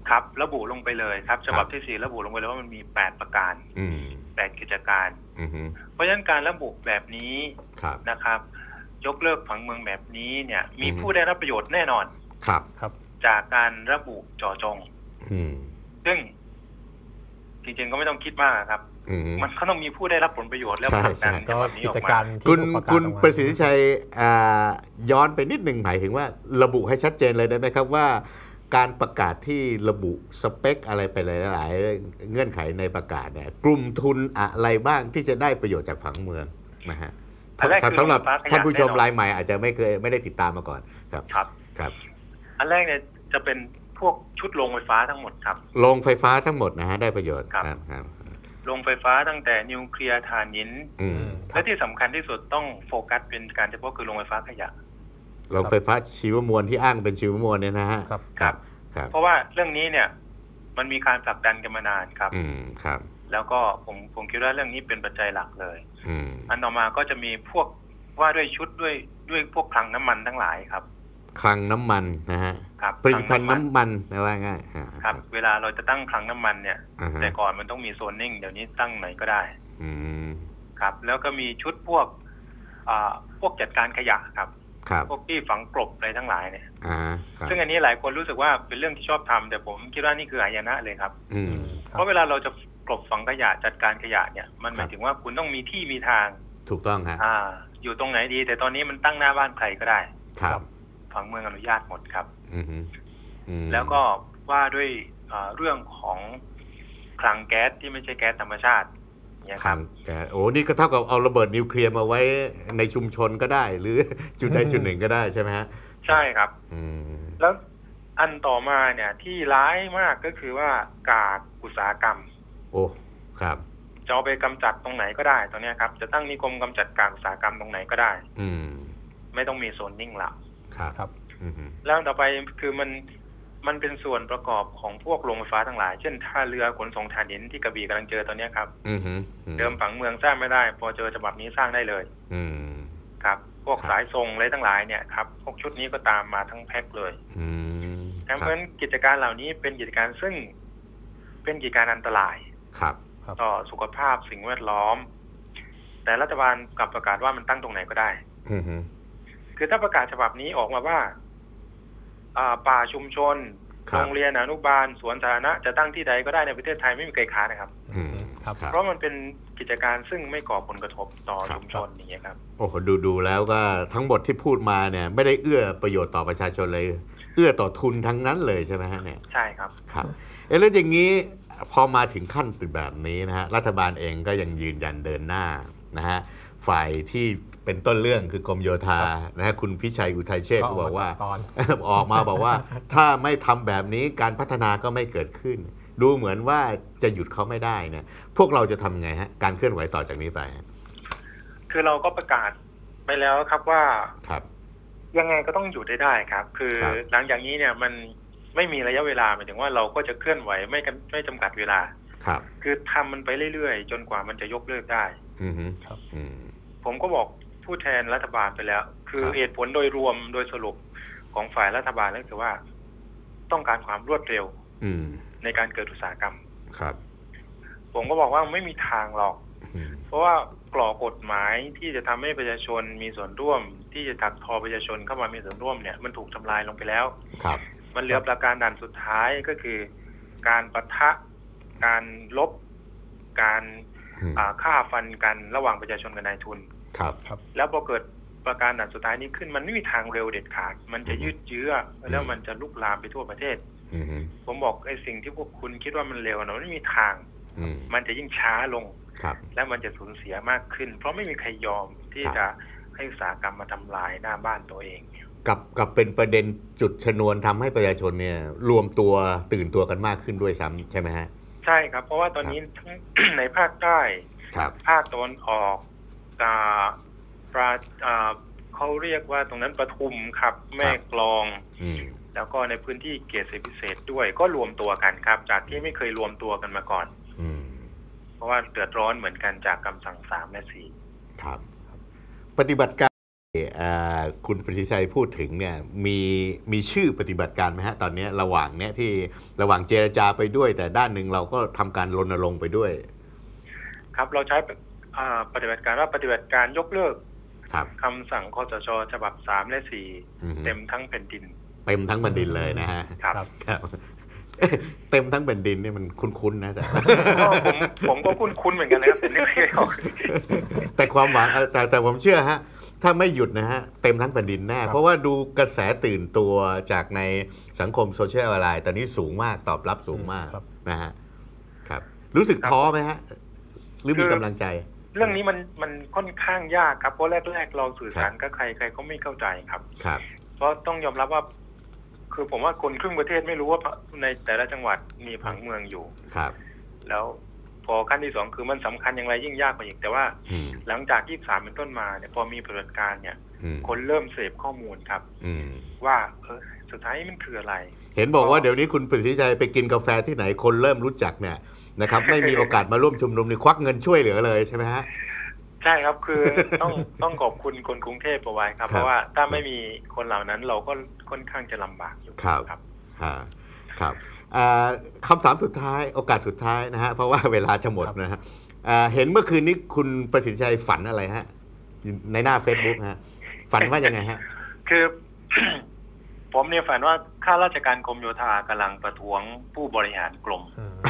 ครับระบุลงไปเลยครับฉบับที่สี่ระบุลงไปเลยว่ามันมีแปดประการแปดกิจการเพราะฉะนั้นการระบุแบบนี้นะครับยกเลิกผังเมืองแบบนี้เนี่ยมีผู้ได้รับประโยชน์แน่นอนครับครับจากการระบุเจาะจงซึ่งจริงๆก็ไม่ต้องคิดมากครับมันก็ต้องมีผู้ได้รับผลประโยชน์แล้วผลักดันฉบับนี้ออกมาคุณคุณประสิทธิชัยย้อนไปนิดหนึ่งหมายถึงว่าระบุให้ชัดเจนเลยได้ไหมครับว่าการประกาศที่ระบุสเปคอะไรไปหลายๆเงื่อนไขในประกาศเนี่ยกลุ่มทุนอะไรบ้างที่จะได้ประโยชน์จากผังเมืองนะฮะสำหรับท่านผู้ชมรายใหม่อาจจะไม่เคยไม่ได้ติดตามมาก่อนครับครับครับอันแรกเนี่ยจะเป็นพวกชุดโรงไฟฟ้าทั้งหมดครับโรงไฟฟ้าทั้งหมดนะฮะได้ประโยชน์ครับโรงไฟฟ้าตั้งแต่นิวเคลียร์ถ่านหินและที่สำคัญที่สุดต้องโฟกัสเป็นการเฉพาะคือโรงไฟฟ้าขยะโรงไฟฟ้าชีวมวลที่อ้างเป็นชีวมวลเนี่ยนะฮะครับครับเพราะว่าเรื่องนี้เนี่ยมันมีการผลักดันกันมานานครับอืมครับแล้วก็ผมผมคิดว่าเรื่องนี้เป็นปัจจัยหลักเลยอันต่อมาก็จะมีพวกว่าด้วยชุดด้วยด้วยพวกคลังน้ำมันทั้งหลายครับคลังน้ำมันนะฮะครับผลิตภัณฑ์น้ำมันนะว่าง่ายครับเวลาเราจะตั้งคลังน้ำมันเนี่ยแต่ก่อนมันต้องมีโซนนิ่งเดี๋ยวนี้ตั้งไหนก็ได้ครับแล้วก็มีชุดพวกพวกจัดการขยะครับพวกที่ฝังกลบอะไรทั้งหลายเนี่ยซึ่งอันนี้หลายคนรู้สึกว่าเป็นเรื่องที่ชอบทำแต่ผมคิดว่านี่คือหายนะเลยครับเพราะเวลาเราจะกลบฝังขยะจัดการขยะเนี่ยมันหมายถึงว่าคุณต้องมีที่มีทางถูกต้องครับอยู่ตรงไหนดีแต่ตอนนี้มันตั้งหน้าบ้านใครก็ได้ครับผังเมืองอนุญาตหมดครับแล้วก็ว่าด้วยเรื่องของคลังแก๊สที่ไม่ใช่แก๊สธรรมชาติเนี่ยครับโอ้นี่ก็เท่ากับเอาระเบิดนิวเคลียร์มาไว้ในชุมชนก็ได้หรือจุดใดจุดหนึ่งก็ได้ใช่ไหมฮะใช่ครับแล้วอันต่อมาเนี่ยที่ร้ายมากก็คือว่ากากอุตสาหกรรมโอ้ครับจะเอาไปกำจัดตรงไหนก็ได้ตอนนี้ครับจะตั้งนิคมกำจัดกากอุตสาหกรรมตรงไหนก็ได้อืมไม่ต้องมีโซนนิ่งละครับครับแล้วต่อไปคือมันมันเป็นส่วนประกอบของพวกโรงไฟฟ้าทั้งหลายเช่นท่าเรือขนส่งถ่านหินที่กระบี่กำลังเจอตอนนี้ครับเดิมผังเมืองสร้างไม่ได้พอเจอฉบับนี้สร้างได้เลยครับพวกสายทรงอะไรทั้งหลายเนี่ยครับพวกชุดนี้ก็ตามมาทั้งแพ็คเลยเพราะฉะนั้นกิจการเหล่านี้เป็นกิจการซึ่งเป็นกิจการอันตรายต่อสุขภาพสิ่งแวดล้อมแต่รัฐบาลกลับประกาศว่ามันตั้งตรงไหนก็ได้คือถ้าประกาศฉบับนี้ออกมาว่าป่าชุมชนโรงเรียนอนุบาลสวนสาธารณะจะตั้งที่ใดก็ได้ในประเทศไทยไม่มีใครค้านนะครับเพราะมันเป็นกิจการซึ่งไม่ก่อผลกระทบต่อชุมชนอย่างเงี้ยครับโอ้โหดูดูแล้วก็ทั้งหมดที่พูดมาเนี่ยไม่ได้เอื้อประโยชน์ต่อประชาชนเลยเอื้อต่อทุนทั้งนั้นเลยใช่ไหมฮะเนี่ยใช่ครับครับเออแล้วอย่างนี้พอมาถึงขั้นเป็นแบบนี้นะฮะรัฐบาลเองก็ยังยืนยันเดินหน้านะฮะฝ่ายที่เป็นต้นเรื่องคือกรมโยธานะฮะคุณพิชัยอุทัยเชษฐ์บอกว่าออกมาบอกว่าถ้าไม่ทำแบบนี้การพัฒนาก็ไม่เกิดขึ้นดูเหมือนว่าจะหยุดเขาไม่ได้เนี่ยพวกเราจะทำไงฮะการเคลื่อนไหวต่อจากนี้ไปคือเราก็ประกาศไปแล้วครับว่าครับยังไงก็ต้องหยุดได้ได้ครับคือหลังจากนี้เนี่ยมันไม่มีระยะเวลาหมายถึงว่าเราก็จะเคลื่อนไหวไม่ไม่จำกัดเวลาครับคือทำมันไปเรื่อยๆจนกว่ามันจะยกเลิกได้อือฮึครับผมก็บอกผู้แทนรัฐบาลไปแล้วคือเหตุผลโดยรวมโดยสรุปของฝ่ายรัฐบาลก็คือว่าต้องการความรวดเร็วในการเกิดอุตสาหกรรมครับผมก็บอกว่าไม่มีทางหรอกเพราะว่ากรอบกฎหมายที่จะทำให้ประชาชนมีส่วนร่วมที่จะถักทอประชาชนเข้ามามีส่วนร่วมเนี่ยมันถูกทำลายลงไปแล้วครับมันเหลือประการด่านสุดท้ายก็คือการปะทะการลบการฆ่าฟันกันระหว่างประชาชนกับนายทุนครับแล้วพอเกิดประการด่านสุดท้ายนี้ขึ้นมันไม่มีทางเร็วเด็ดขาดมันจะยืดเยื้อแล้วมันจะลุกลามไปทั่วประเทศผมบอกไอ้สิ่งที่พวกคุณคิดว่ามันเร็วนะมันไม่มีทางมันจะยิ่งช้าลงและมันจะสูญเสียมากขึ้นเพราะไม่มีใครยอมที่จะให้อุตสาหกรรมมาทำลายหน้าบ้านตัวเองกับกับเป็นประเด็นจุดชนวนทำให้ประชาชนเนี่ยรวมตัวตื่นตัวกันมากขึ้นด้วยซ้ำใช่ไหมฮะใช่ครับเพราะว่าตอนนี้ทั้ง ในภาคใต้ภาคตะวันออกปราเขาเรียกว่าตรงนั้นปทุมครับแม่กลองแล้วก็ในพื้นที่เขตเศรษฐกิจพิเศษด้วยก็รวมตัวกันครับจากที่ไม่เคยรวมตัวกันมาก่อนเพราะว่าเดือดร้อนเหมือนกันจากคำสั่งสามและสี่ครับปฏิบัติการคุณปฏิชัยพูดถึงเนี่ยมีมีชื่อปฏิบัติการไหมฮะตอนนี้ระหว่างเนี้ยที่ระหว่างเจรจาไปด้วยแต่ด้านหนึ่งเราก็ทำการรณรงค์ไปด้วยครับเราใช้ปฏิบัติการว่าปฏิบัติการยกเลิกคำสั่งคสช.ฉบับสามและสี่เต็มทั้งแผ่นดินเต็มทั้งแผ่นดินเลยนะฮะครับเต็มทั้งแผ่นดินนี่มันคุ้นๆนะแต่ผมผมก็คุ้นๆเหมือนกันนะครับแต่ไม่เคยออกแต่ความหวังแต่แต่ผมเชื่อฮะถ้าไม่หยุดนะฮะเต็มทั้งแผ่นดินแน่เพราะว่าดูกระแสตื่นตัวจากในสังคมโซเชียลออนไลน์ตอนนี้สูงมากตอบรับสูงมากนะฮะครับรู้สึกท้อไหมฮะหรือมีกำลังใจเรื่องนี้มันมันค่อนข้างยากครับเพราะแรกๆเราสื่อสารกับใครใครก็ไม่เข้าใจครับครับเพราะต้องยอมรับว่าคือผมว่าคนครึ่งประเทศไม่รู้ว่าในแต่ละจังหวัดมีผังเมืองอยู่ครับแล้วพอขั้นที่สองคือมันสำคัญอย่างไรยิ่งยากกว่าอีกแต่ว่าหลังจากยี่สิบสามเป็นต้นมาเนี่ยพอมีปฏิบัติการเนี่ยคนเริ่มเสพข้อมูลครับว่าเออสุดท้ายมันคืออะไรเห็นบอกว่าเดี๋ยวนี้คุณปฏิชัยไปกินกาแฟที่ไหนคนเริ่มรู้จักเนี่ยนะครับไม่มีโอกาสมาร่วมชุมนุมนี่ควักเงินช่วยเหลือเลยใช่ไหมฮะใช่ครับคือต้องต้องขอบคุณคนกรุงเทพเอาไว้ครับเพราะว่าถ้าไม่มีคนเหล่านั้นเราก็ค่อนข้างจะลำบากอยู่ครับครับครับคำถามสุดท้ายโอกาสสุดท้ายนะฮะเพราะว่าเวลาจะหมดนะฮะเห็นเมื่อคืนนี้คุณประสิทธิชัยฝันอะไรฮะในหน้า Facebook ฮะฝันว่ายังไงฮะคือผมเนี่ยฝันว่าข้าราชการกรมโยธากำลังประท้วงผู้บริหารกรม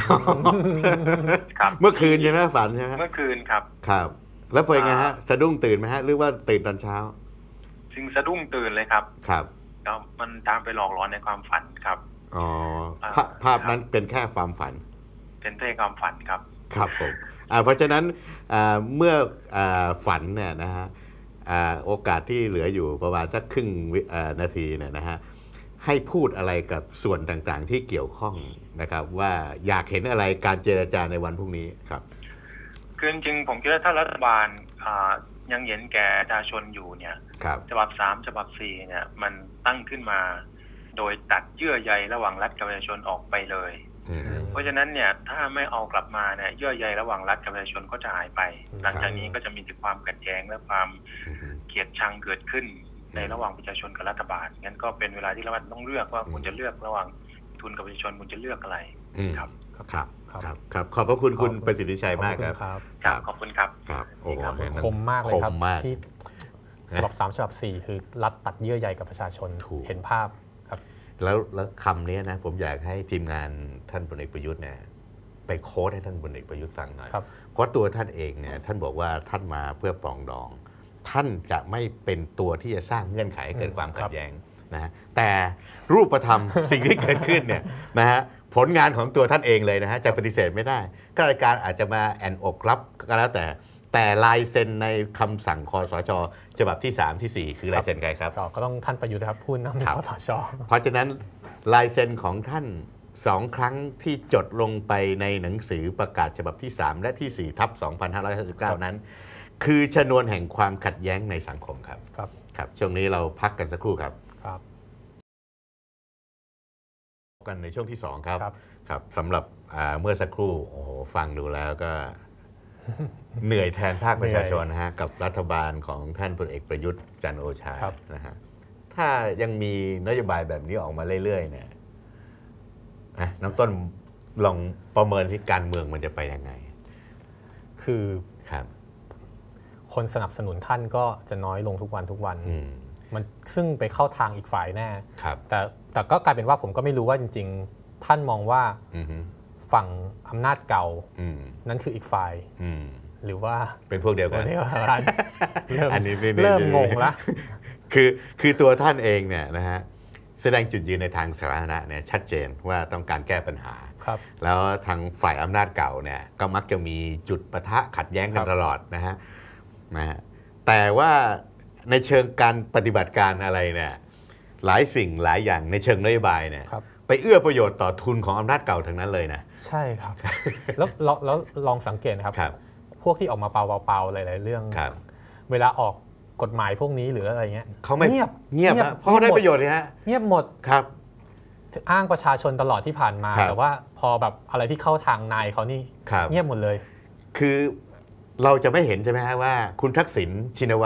ครับเมื่อคืนใช่ไหมฝันใช่ไหมเมื่อคืนครับครับแล้วเป็นไงฮะสะดุ้งตื่นไหมฮะหรือว่าตื่นตอนเช้าจริงสะดุ้งตื่นเลยครับครับก็มันตามไปหลอกหลอนในความฝันครับอ๋อภาพนั้นเป็นแค่ความฝันเป็นแค่ความฝันครับครับผมเพราะฉะนั้นเมื่อฝันเนี่ยนะฮะโอกาสที่เหลืออยู่ประมาณสักครึ่งนาทีเนี่ยนะฮะให้พูดอะไรกับส่วนต่างๆที่เกี่ยวข้องนะครับว่าอยากเห็นอะไรการเจรจาในวันพรุ่งนี้ครับคือจริงๆผมคิดว่าถ้ารัฐบาลยังเห็นแก่ประชาชนอยู่เนี่ยฉบับสามฉบับสี่เนี่ยมันตั้งขึ้นมาโดยตัดเยื่อใยระหว่างรัฐกับประชาชนออกไปเลยเพราะฉะนั้นเนี่ยถ้าไม่เอากลับมาเนี่ยเยื่อใยระหว่างรัฐกับประชาชนก็จะหายไปหลังจากนี้ก็จะมีแต่ความขัดแย้งและความเกลียดชังเกิดขึ้นในระหว่างประชาชนกับรัฐบาลงั้นก็เป็นเวลาที่รัฐต้องเลือกว่าคุณจะเลือกระหว่างทุนกับประชาชนคุณจะเลือกอะไรครับครับครับครับขอบพระคุณคุณประสิทธิชัยมากครับครับขอบคุณครับครับโอ้โหคมมากเลยครับที่ฉบับสามฉบับสี่คือรัฐตัดเยื่อใยกับประชาชนเห็นภาพครับแล้วแล้วคำนี้นะผมอยากให้ทีมงานท่านพลเอกประยุทธ์เนี่ยไปโค้ดให้ท่านพลเอกประยุทธ์ฟังหน่อยเพราะตัวท่านเองเนี่ยท่านบอกว่าท่านมาเพื่อปรองดองท่านจะไม่เป็นตัวที่จะสร้างเงื่อนไขให้เกิดความขัดแย้งนะแต่รูปธรรมสิ่งที่เกิดขึ้นเนี่ยนะฮะผลงานของตัวท่านเองเลยนะฮะจะปฏิเสธไม่ได้ข้าราชการอาจจะมาแอนอกรับก็แล้วแต่แต่ลายเซ็นในคำสั่งคสช.ฉบับที่สามที่สี่คือลายเซ็นใครครับก็ต้องท่านประยุทธ์ครับผู้นำคสช. เพราะฉะนั้นลายเซ็นของท่านสองครั้งที่จดลงไปในหนังสือประกาศฉบับที่สามและที่สี่ทับสองพันห้าร้อยห้าสิบเก้านั้นคือชนวนแห่งความขัดแย้งในสังคมครับครับครับช่วงนี้เราพักกันสักครู่ครับครับกันในช่วงที่สองครับครับสำหรับเมื่อสักครู่โอ้โหฟังดูแล้วก็เหนื่อยแทนภาคประชาชนนะฮะกับรัฐบาลของท่านพลเอกประยุทธ์จันทร์โอชานะฮะถ้ายังมีนโยบายแบบนี้ออกมาเรื่อยๆเนี่ยนะน้องต้นลองประเมินที่การเมืองมันจะไปยังไงคือครับคนสนับสนุนท่านก็จะน้อยลงทุกวันทุกวันมันซึ่งไปเข้าทางอีกฝ่ายแน่แต่แต่ก็กลายเป็นว่าผมก็ไม่รู้ว่าจริงๆท่านมองว่าฝั่งอำนาจเก่านั่นคืออีกฝ่ายหรือว่าเป็นพวกเดียวกันเริ่มเริ่มงงละคือคือตัวท่านเองเนี่ยนะฮะแสดงจุดยืนในทางสาธารณะเนี่ยชัดเจนว่าต้องการแก้ปัญหาแล้วทางฝ่ายอำนาจเก่าเนี่ยก็มักจะมีจุดปะทะขัดแย้งกันตลอดนะฮะนะฮะแต่ว่าในเชิงการปฏิบัติการอะไรเนี่ยหลายสิ่งหลายอย่างในเชิงนโยบายเนี่ยไปเอื้อประโยชน์ต่อทุนของอำนาจเก่าทั้งนั้นเลยนะใช่ครับแล้วแล้วลองสังเกตนะครับพวกที่ออกมาเปาๆหลายๆเรื่องเวลาออกกฎหมายพวกนี้หรืออะไรเงี้ยเขาไม่เงียบเงียบเพราะเขาได้ประโยชน์นะฮะเงียบหมดครับอ้างประชาชนตลอดที่ผ่านมาแต่ว่าพอแบบอะไรที่เข้าทางนายเขานี่เงียบหมดเลยคือเราจะไม่เห็นใช่ไหมฮะว่าคุณทักษิณชินวัตรเนี่ย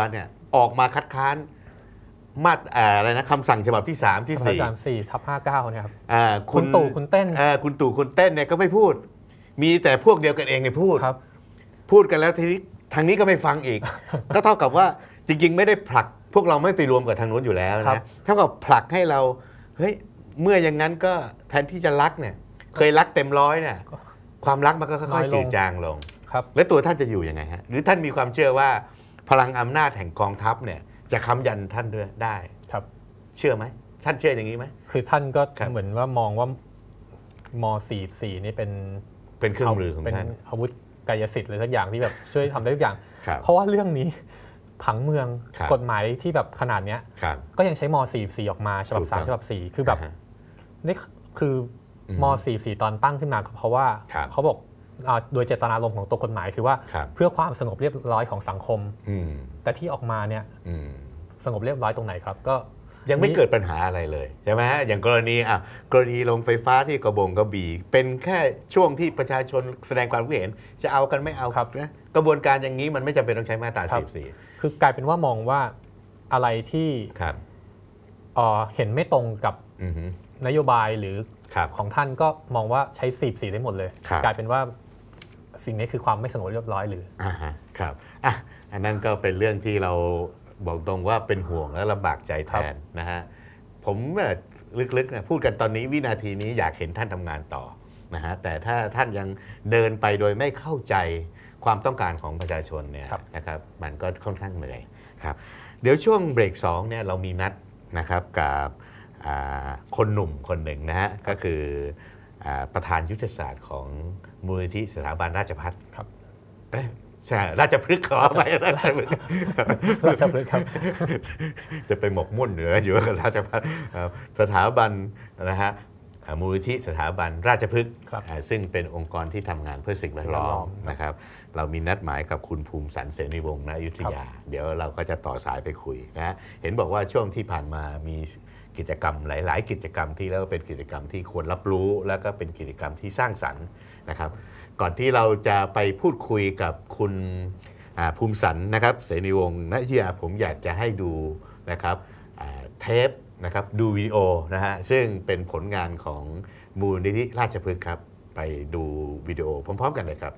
ออกมาคัดค้านมาตรอะไรนะคำสั่งฉบับที่สามที่สี่สามสี่ทับห้าเก้าเนี่ยครับอ่าคุณตู่คุณเต้นอ่าคุณตู่คุณเต้นเนี่ยก็ไม่พูดมีแต่พวกเดียวกันเองเนี่ยพูดครับพูดกันแล้วทีนี้ทางนี้ก็ไม่ฟังอีก ก็เท่ากับว่าจริงๆไม่ได้ผลักพวกเราไม่ไปรวมกับทางนู้นอยู่แล้วครันะบเท่ากับผลักให้เราเฮ้ยเมื่ออย่างนั้นก็แทนที่จะรักเนี่ยเคยรักเต็มร้อยเนี่ยความรักมันก็ค่อยๆจืดจางลงครับแล้วตัวท่านจะอยู่ยังไงฮะหรือท่านมีความเชื่อว่าพลังอำนาจแห่งกองทัพเนี่ยจะค้ำยันท่านด้วยได้ครับเชื่อไหมท่านเชื่ออย่างนี้ไหมคือท่านก็ครับเหมือนว่ามองว่ามสี่สี่นี่เป็นเป็นเครื่องมือของเป็นท่านอาวุธกายสิทธิ์อะไรสักอย่างที่แบบช่วยทำได้ทุกอย่างครับเพราะว่าเรื่องนี้ผังเมืองครับกฎหมายที่แบบขนาดเนี้ยครับก็ยังใช้มสี่สี่ออกมาฉบับถูกต้สาอมงฉบับสี่คือแบบอ่าฮะนี่คือมสี่สี่ตอนตั้งขึ้นมาเพราะว่าครับเขาบอกอ่าโดยเจตนารมณ์ของตัวกฎหมายคือว่าครับเพื่อความสงบเรียบร้อยของสังคมอืมแต่ที่ออกมาเนี่ยอืมสงบเรียบร้อยตรงไหนครับก็ยังไม่เกิดปัญหาอะไรเลยใช่ไหมฮะอย่างกรณีอ่ะกรณีโรงไฟฟ้าที่กระบงกระบี่เป็นแค่ช่วงที่ประชาชนแสดงความคิดเห็นจะเอากันไม่เอาครับนะกระบวนการอย่างนี้มันไม่จำเป็นต้องใช้มาตราครับสี่สิบสี่คือกลายเป็นว่ามองว่าอะไรที่ครับเอ่อเห็นไม่ตรงกับอือฮึนโยบายหรือครับของท่านก็มองว่าใช้สี่สี่ได้หมดเลยครับกลายเป็นว่าสิ่งนี้คือความไม่สงบเรียบร้อยหรืออ่าฮะครับอ่ะอันนั้นก็เป็นเรื่องที่เราบอกตรงว่าเป็นห่วงและลำบากใจแทนนะฮะผมเนี่ยลึกๆนะพูดกันตอนนี้วินาทีนี้อยากเห็นท่านทำงานต่อนะฮะแต่ถ้าท่านยังเดินไปโดยไม่เข้าใจความต้องการของประชาชนเนี่ยครับนะครับมันก็ค่อนข้างเหนื่อยครับเดี๋ยวช่วงเบรกสองเนี่ยเรามีนัดนะครับกับอ่าคนหนุ่มคนหนึ่งนะฮะก็คืออ่าประธานยุทธศาสตร์ของมูลนิธิสถาบันราชภัฏครับเอ๊ะใช่ราชพฤกษ์ขอไปราชพฤกษ์ราชพฤกษ์ครับจะไปหมกมุ่นเหนืออยู่กับราชพัฒสถาบันนะฮะอ่ามูลนิธิสถาบันราชพฤกษ์ครับอ่าซึ่งเป็นองค์กรที่ทำงานเพื่อสิ่งแวดล้อสิ่งแวดล้อมมนะครับเรามีนัดหมายกับคุณภูมิสันต์เสนีวงศ์ณอยุธยา เดี๋ยวเราก็จะต่อสายไปคุยนะฮะเห็นบอกว่าช่วงที่ผ่านมามีกิจกรรมหลาย ๆ กิจกรรมที่แล้วเป็นกิจกรรมที่ควรรับรู้ แล้วก็เป็นกิจกรรมที่สร้างสรรค์นะครับ ก่อนที่เราจะไปพูดคุยกับคุณอ่าภูมิสันต์นะครับเสนีวงศ์ณอยุธยาผมอยากจะให้ดูนะครับอ่าเทปนะครับดูวิดีโอนะฮะซึ่งเป็นผลงานของมูลนิธิราชพฤกษ์ครับไปดูวิดีโอพร้อมๆกันเลยครับ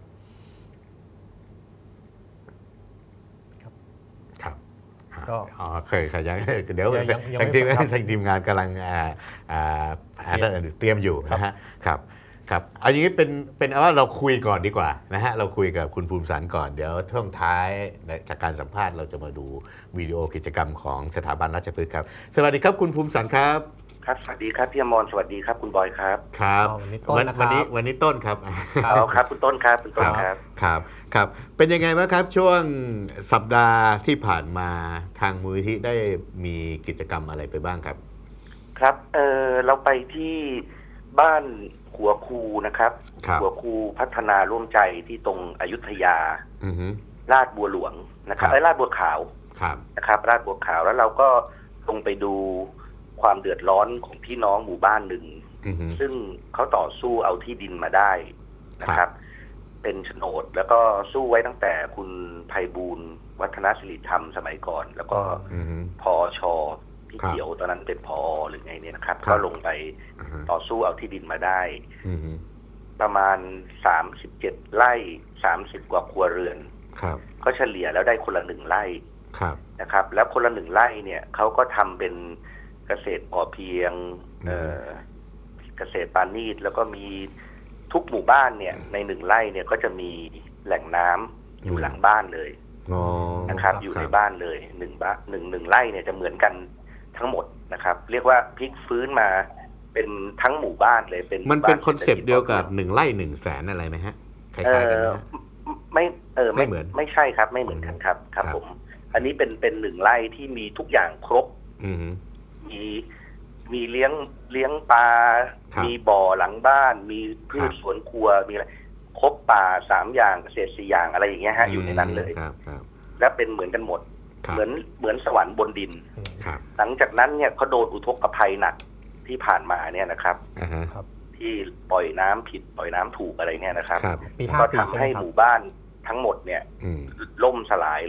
ครับก็อ๋อเคยเคยยังเดี๋ยวยังยังทางทีมไม่ครับทางทีมงานกำลังอ่าอ่าหาเตรียมอยู่นะฮะครับครับเอาอย่างนี้เป็นเป็นเอาว่าเราคุยก่อนดีกว่านะฮะเราคุยกับคุณภูมิสันต์ก่อนเดี๋ยวช่วงท้ายจากการสัมภาษณ์เราจะมาดูวิดีโอกิจกรรมของสถาบันราชพฤกษ์ครับสวัสดีครับคุณภูมิสันต์ครับครับสวัสดีครับพี่อมรสวัสดีครับคุณบอยครับครับอ๋อวันนี้ต้นนะครับวันนี้วันนี้ต้นครับเอาครับคุณต้นครับคุณต้นครับครับครับเป็นยังไงบ้างครับช่วงสัปดาห์ที่ผ่านมาทางมูลนิธิได้มีกิจกรรมอะไรไปบ้างครับครับเออเราไปที่บ้านหัวคูนะครับครับหัวคูพัฒนาร่วมใจที่ตรงอยุธยาอือฮึลาดบัวหลวงนะครัครับบไอ้ยลาดบัวขาวครับนะครับลาดบัวขาวแล้วเราก็ลงไปดูความเดือดร้อนของพี่น้องหมู่บ้านหนึ่งอือฮึซึ่งเขาต่อสู้เอาที่ดินมาได้นะคครัรับ บ เป็นโฉนดแล้วก็สู้ไว้ตั้งแต่คุณไพบูลย์วัฒนศิริธรรมสมัยก่อน แล้วก็อือฮึพอชอพี่ครับเขียวตอนนั้นเป็นพอหรือไงเนี่ยนะครับครับก็ลงไปอือฮึต่อสู้เอาที่ดินมาได้อือฮึประมาณสามสิบเจ็ดไร่สามสิบกว่าครัวเรือนครับก็เฉลี่ยแล้วได้คนละหนึ่งไร่ครับนะครับ แล้วคนละหนึ่งไร่เนี่ยเขาก็ทำเป็นเกษตรพอเพียงเอ่อเกษตรปานีตแล้วก็มีทุกหมู่บ้านเนี่ยในหนึ่งไร่เนี่ยก็จะมีแหล่งน้ำอยู่หลังบ้านเลยอ๋อนะครับ อยู่ในบ้านเลยหนึ่งบ้านหนึ่งหนึ่งไร่เนี่ยจะเหมือนกันทั้งหมดนะครับ เรียกว่าพลิกฟื้นมาเป็นทั้งหมู่บ้านเลยเป็นมันเป็นหคอนเซปต์เดียวกับหนึ่งไร่หนึ่งแสนอะไรไหมฮะคเอล้ายๆกันอไหมฮะไม่เออไม่เหมือนไม่ใช่ครับ ไม่เหมือนกันครับครับครับผม อันนี้เป็นเป็นหนึ่งไร่ที่มีทุกอย่างครบอือฮึมีมีเลี้ยงเลี้ยงปลาครับมีบ่อหลังบ้าน มีพืครัชบสวนครัวมีอะไรครบป่าสามอย่างเกษตรสี่อย่างอะไรอย่างเงี้ยฮะอยู่ในนั้นเลยครับครับและเป็นเหมือนกันหมดครับเหมือนเหมือนสวรรค์บนดินครับหลังจากนั้นเนี่ยเขาโดนอุทกภัยหนักที่ผ่านมาเนี่ยนะครับอ่าฮะที่ปล่อยน้ำผิดปล่อยน้ำถูกอะไรเนี่ยนะครับครับปีห้าก็สี่ทำใช่ไหมให้ครัหบมู่บ้านทั้งหมดเนี่ยอืมล่มสลายเลย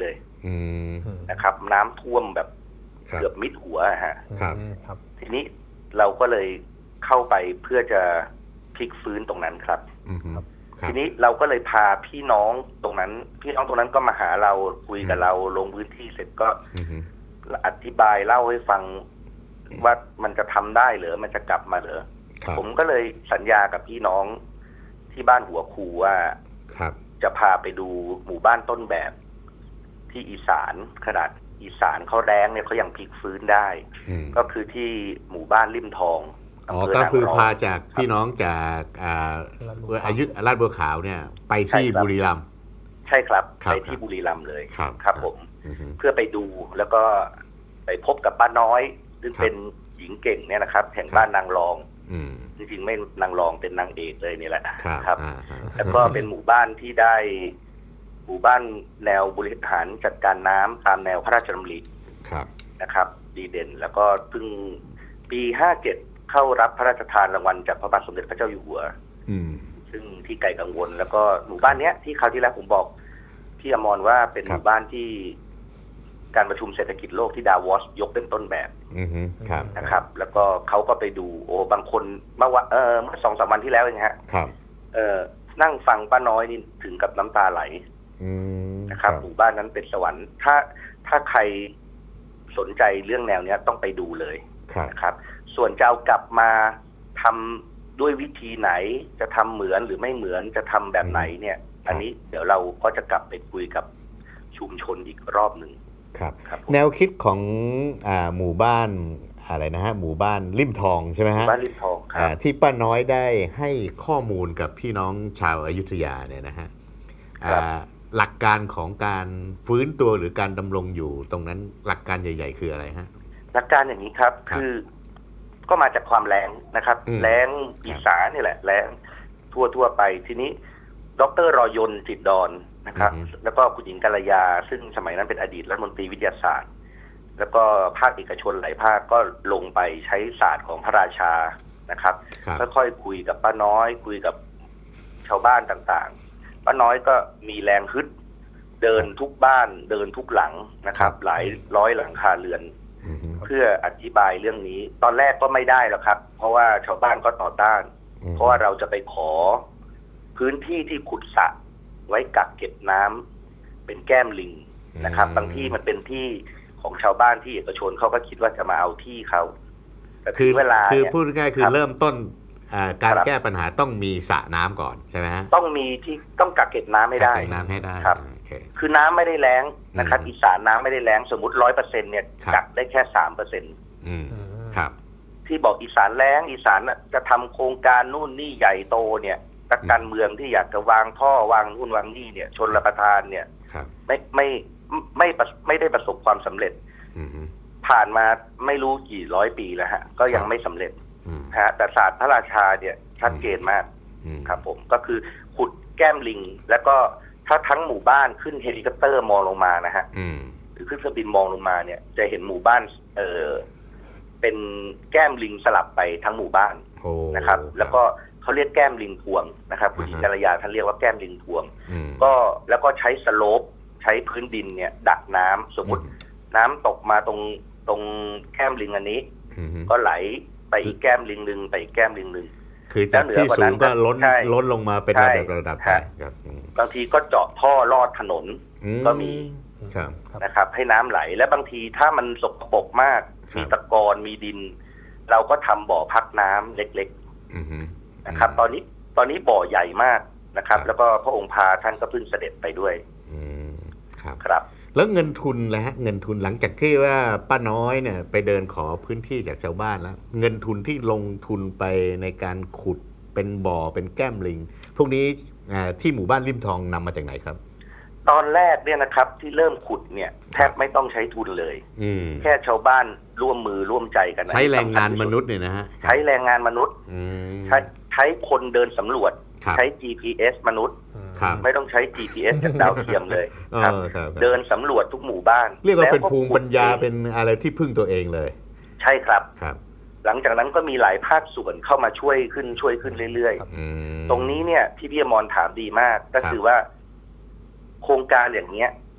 นะครับน้ำท่วมแบบเกือบมิดหัวฮะครับทีนี้เราก็เลยเข้าไปเพื่อจะพลิกฟื้นตรงนั้นครับทีนี้เราก็เลยพาพี่น้องตรงนั้นพี่น้องตรงนั้นก็มาหาเราคุยกับเราลงพื้นที่เสร็จก็อธิบายเล่าให้ฟังว่ามันจะทำได้หรือมันจะกลับมาเหรอผมก็เลยสัญญากับพี่น้องที่บ้านหัวคูว่าจะพาไปดูหมู่บ้านต้นแบบที่อีสานขนาดอีสานเขาแรงเนี่ยเขายังพลิกฟื้นได้ก็คือที่หมู่บ้านริมทองอ๋อก็คือพาจากพี่น้องจากอายุลาดบัวขาวเนี่ยไปที่บุรีรัมย์ใช่ครับไปที่บุรีรัมย์เลยครับผมเพื่อไปดูแล้วก็ไปพบกับป้าน้อยซึ่งเป็นหญิงเก่งเนี่ยนะครับแห่งบ้านนางรองจริงๆไม่นางรองเป็นนางเอกเลยนี่แหละครับแล้วก็เป็นหมู่บ้านที่ได้หมู่บ้านแนวบริหารจัดการน้ำตามแนวพระราชดำรินะครับดีเด่นแล้วก็เพิ่งปีห้าเจ็ดเข้ารับพระราชทานรางวัลจากพระบาทสมเด็จพระเจ้าอยู่หัวซึ่งที่ไกลกังวลแล้วก็หมู่บ้านเนี้ยที่คราวที่แล้วผมบอกพี่อมรว่าเป็นหมู่บ้านที่การประชุมเศรษฐกิจโลกที่ดาวอสยกเป็นต้นแบบนะครับแล้วก็เขาก็ไปดูโอ้บางคนเมื่อวันเออเมื่อสองสามวันที่แล้วเองฮะเออนั่งฟังป้าน้อยนี่ถึงกับน้ำตาไหลนะครับหมู่บ้านนั้นเป็นสวรรค์ถ้าถ้าใครสนใจเรื่องแนวเนี้ยต้องไปดูเลยนะครับส่วนจะเอากลับมาทำด้วยวิธีไหนจะทำเหมือนหรือไม่เหมือนจะทำแบบไหนเนี่ยอันนี้เดี๋ยวเราก็จะกลับไปคุยกับชุมชนอีกรอบหนึ่งครับแนวคิดของอ่าหมู่บ้านอะไรนะฮะหมู่บ้านริมทองใช่ไหมฮะบ้านริมทองครับที่ป้าน้อยได้ให้ข้อมูลกับพี่น้องชาวอยุธยาเนี่ยนะฮะหลักการของการฟื้นตัวหรือการดำรงอยู่ตรงนั้นหลักการใหญ่ๆคืออะไรฮะหลักการอย่างนี้ครับคือก็มาจากความแรงนะครับแรงอีสานนี่แหละแรงทั่วทั่วไปทีนี้ดร.รอยนต์จิตรดอนนะครับแล้วก็คุณหญิงกัลยาซึ่งสมัยนั้นเป็นอดีตรัฐมนตรีวิทยาศาสตร์แล้วก็ภาคเอกชนหลายภาคก็ลงไปใช้ศาสตร์ของพระราชานะครับค่อยๆคุยกับป้าน้อยคุยกับชาวบ้านต่างๆป้าน้อยก็มีแรงฮึดเดินทุกบ้านเดินทุกหลังนะครับหลายร้อยหลังคาเรือนเพื่ออธิบายเรื่องนี้ตอนแรกก็ไม่ได้หรอกครับเพราะว่าชาวบ้านก็ต่อต้านเพราะว่าเราจะไปขอพื้นที่ที่ขุดสระไว้กักเก็บน้ำเป็นแก้มลิงนะครับบางที่มันเป็นที่ของชาวบ้านที่เอกชนเขาก็คิดว่าจะมาเอาที่เขาแต่คือเวลาคือพูดง่ายๆคือเริ่มต้นการแก้ปัญหาต้องมีสระน้ำก่อนใช่ไหมฮะต้องมีที่ต้องกักเก็บน้ำให้ได้กักเก็บน้ำให้ได้ครับคือน้ำไม่ได้แล้งนะครับอีสานน้ำไม่ได้แล้งสมมติร้อยเปอร์เซ็นต์เนี่ยกักได้แค่สามเปอร์เซ็นต์ครับที่บอกอีสานแล้งอีสานจะทำโครงการนู่นนี่ใหญ่โตเนี่ยนักการเมืองที่อยากจะวางท่อวางนู่นวางนี่เนี่ยชนรับประทานเนี่ยไม่ไม่ไม่ไม่ได้ประสบความสำเร็จผ่านมาไม่รู้กี่ร้อยปีแล้วฮะก็ยังไม่สำเร็จฮะแต่ศาสตร์พระราชาเนี่ยชัดเจนมากครับผมก็คือขุดแก้มลิงแล้วก็ถ้าทั้งหมู่บ้านขึ้นเฮลิคอปเตอร์มองลงมานะฮะหรือขึ้นเครื่องบินมองลงมาเนี่ยจะเห็นหมู่บ้านเออเป็นแก้มลิงสลับไปทั้งหมู่บ้านนะครับแล้วก็เขาเรียกแก้มลิงพวงนะครับคุณหญิงกัลยาท่านเรียกว่าแก้มลิงพวงก็แล้วก็ใช้สโลปใช้พื้นดินเนี่ยดักน้ำสมมติน้ำตกมาตรงตรงแก้มลิงอันนี้ก็ไหลไปอีกแก้มลิงนึงไปอีกแก้มลิงนึงคือจากที่สูงก็ล้นล้นลงมาเป็นระดับระดับไปบางทีก็เจาะท่อลอดถนนก็มีนะครับให้น้ำไหลและบางทีถ้ามันสกปรกมากมีตะกอนมีดินเราก็ทำบ่อพักน้ำเล็กๆนะครับตอนนี้ตอนนี้บ่อใหญ่มากนะครับแล้วก็พระองค์พาท่านก็เพิ่งเสด็จไปด้วยครับแล้วเงินทุนแล้วฮะเงินทุนหลังจากที่ว่าป้าน้อยเนี่ยไปเดินขอพื้นที่จากชาวบ้านแล้วเงินทุนที่ลงทุนไปในการขุดเป็นบ่อเป็นแก้มลิงพวกนี้ที่หมู่บ้านริมทองนำมาจากไหนครับตอนแรกเนี่ยนะครับที่เริ่มขุดเนี่ยแทบไม่ต้องใช้ทุนเลยแค่ชาวบ้านร่วมมือร่วมใจกันใช้แรงงานมนุษย์เนี่ยนะฮะใช้แรงงานมนุษย์ใช้ใช้คนเดินสำรวจใช้ จี พี เอส มนุษย์ไม่ต้องใใช้ จี พี เอส จากดาวเทียมเลยครับเดินสำรวจทุกหมู่บ้านเรียกว่าเป็นภูมิปัญญาเป็นอะไรที่พึ่งตัวเองเลยใช่ครับหลังจากนั้นก็มีหลายภาคส่วนเข้ามาช่วยขึ้นช่วยขึ้นเรื่อยๆตรงนี้เนี่ยที่พี่อมรถามดีมากก็คือว่าโครงการอย่างเนี้ย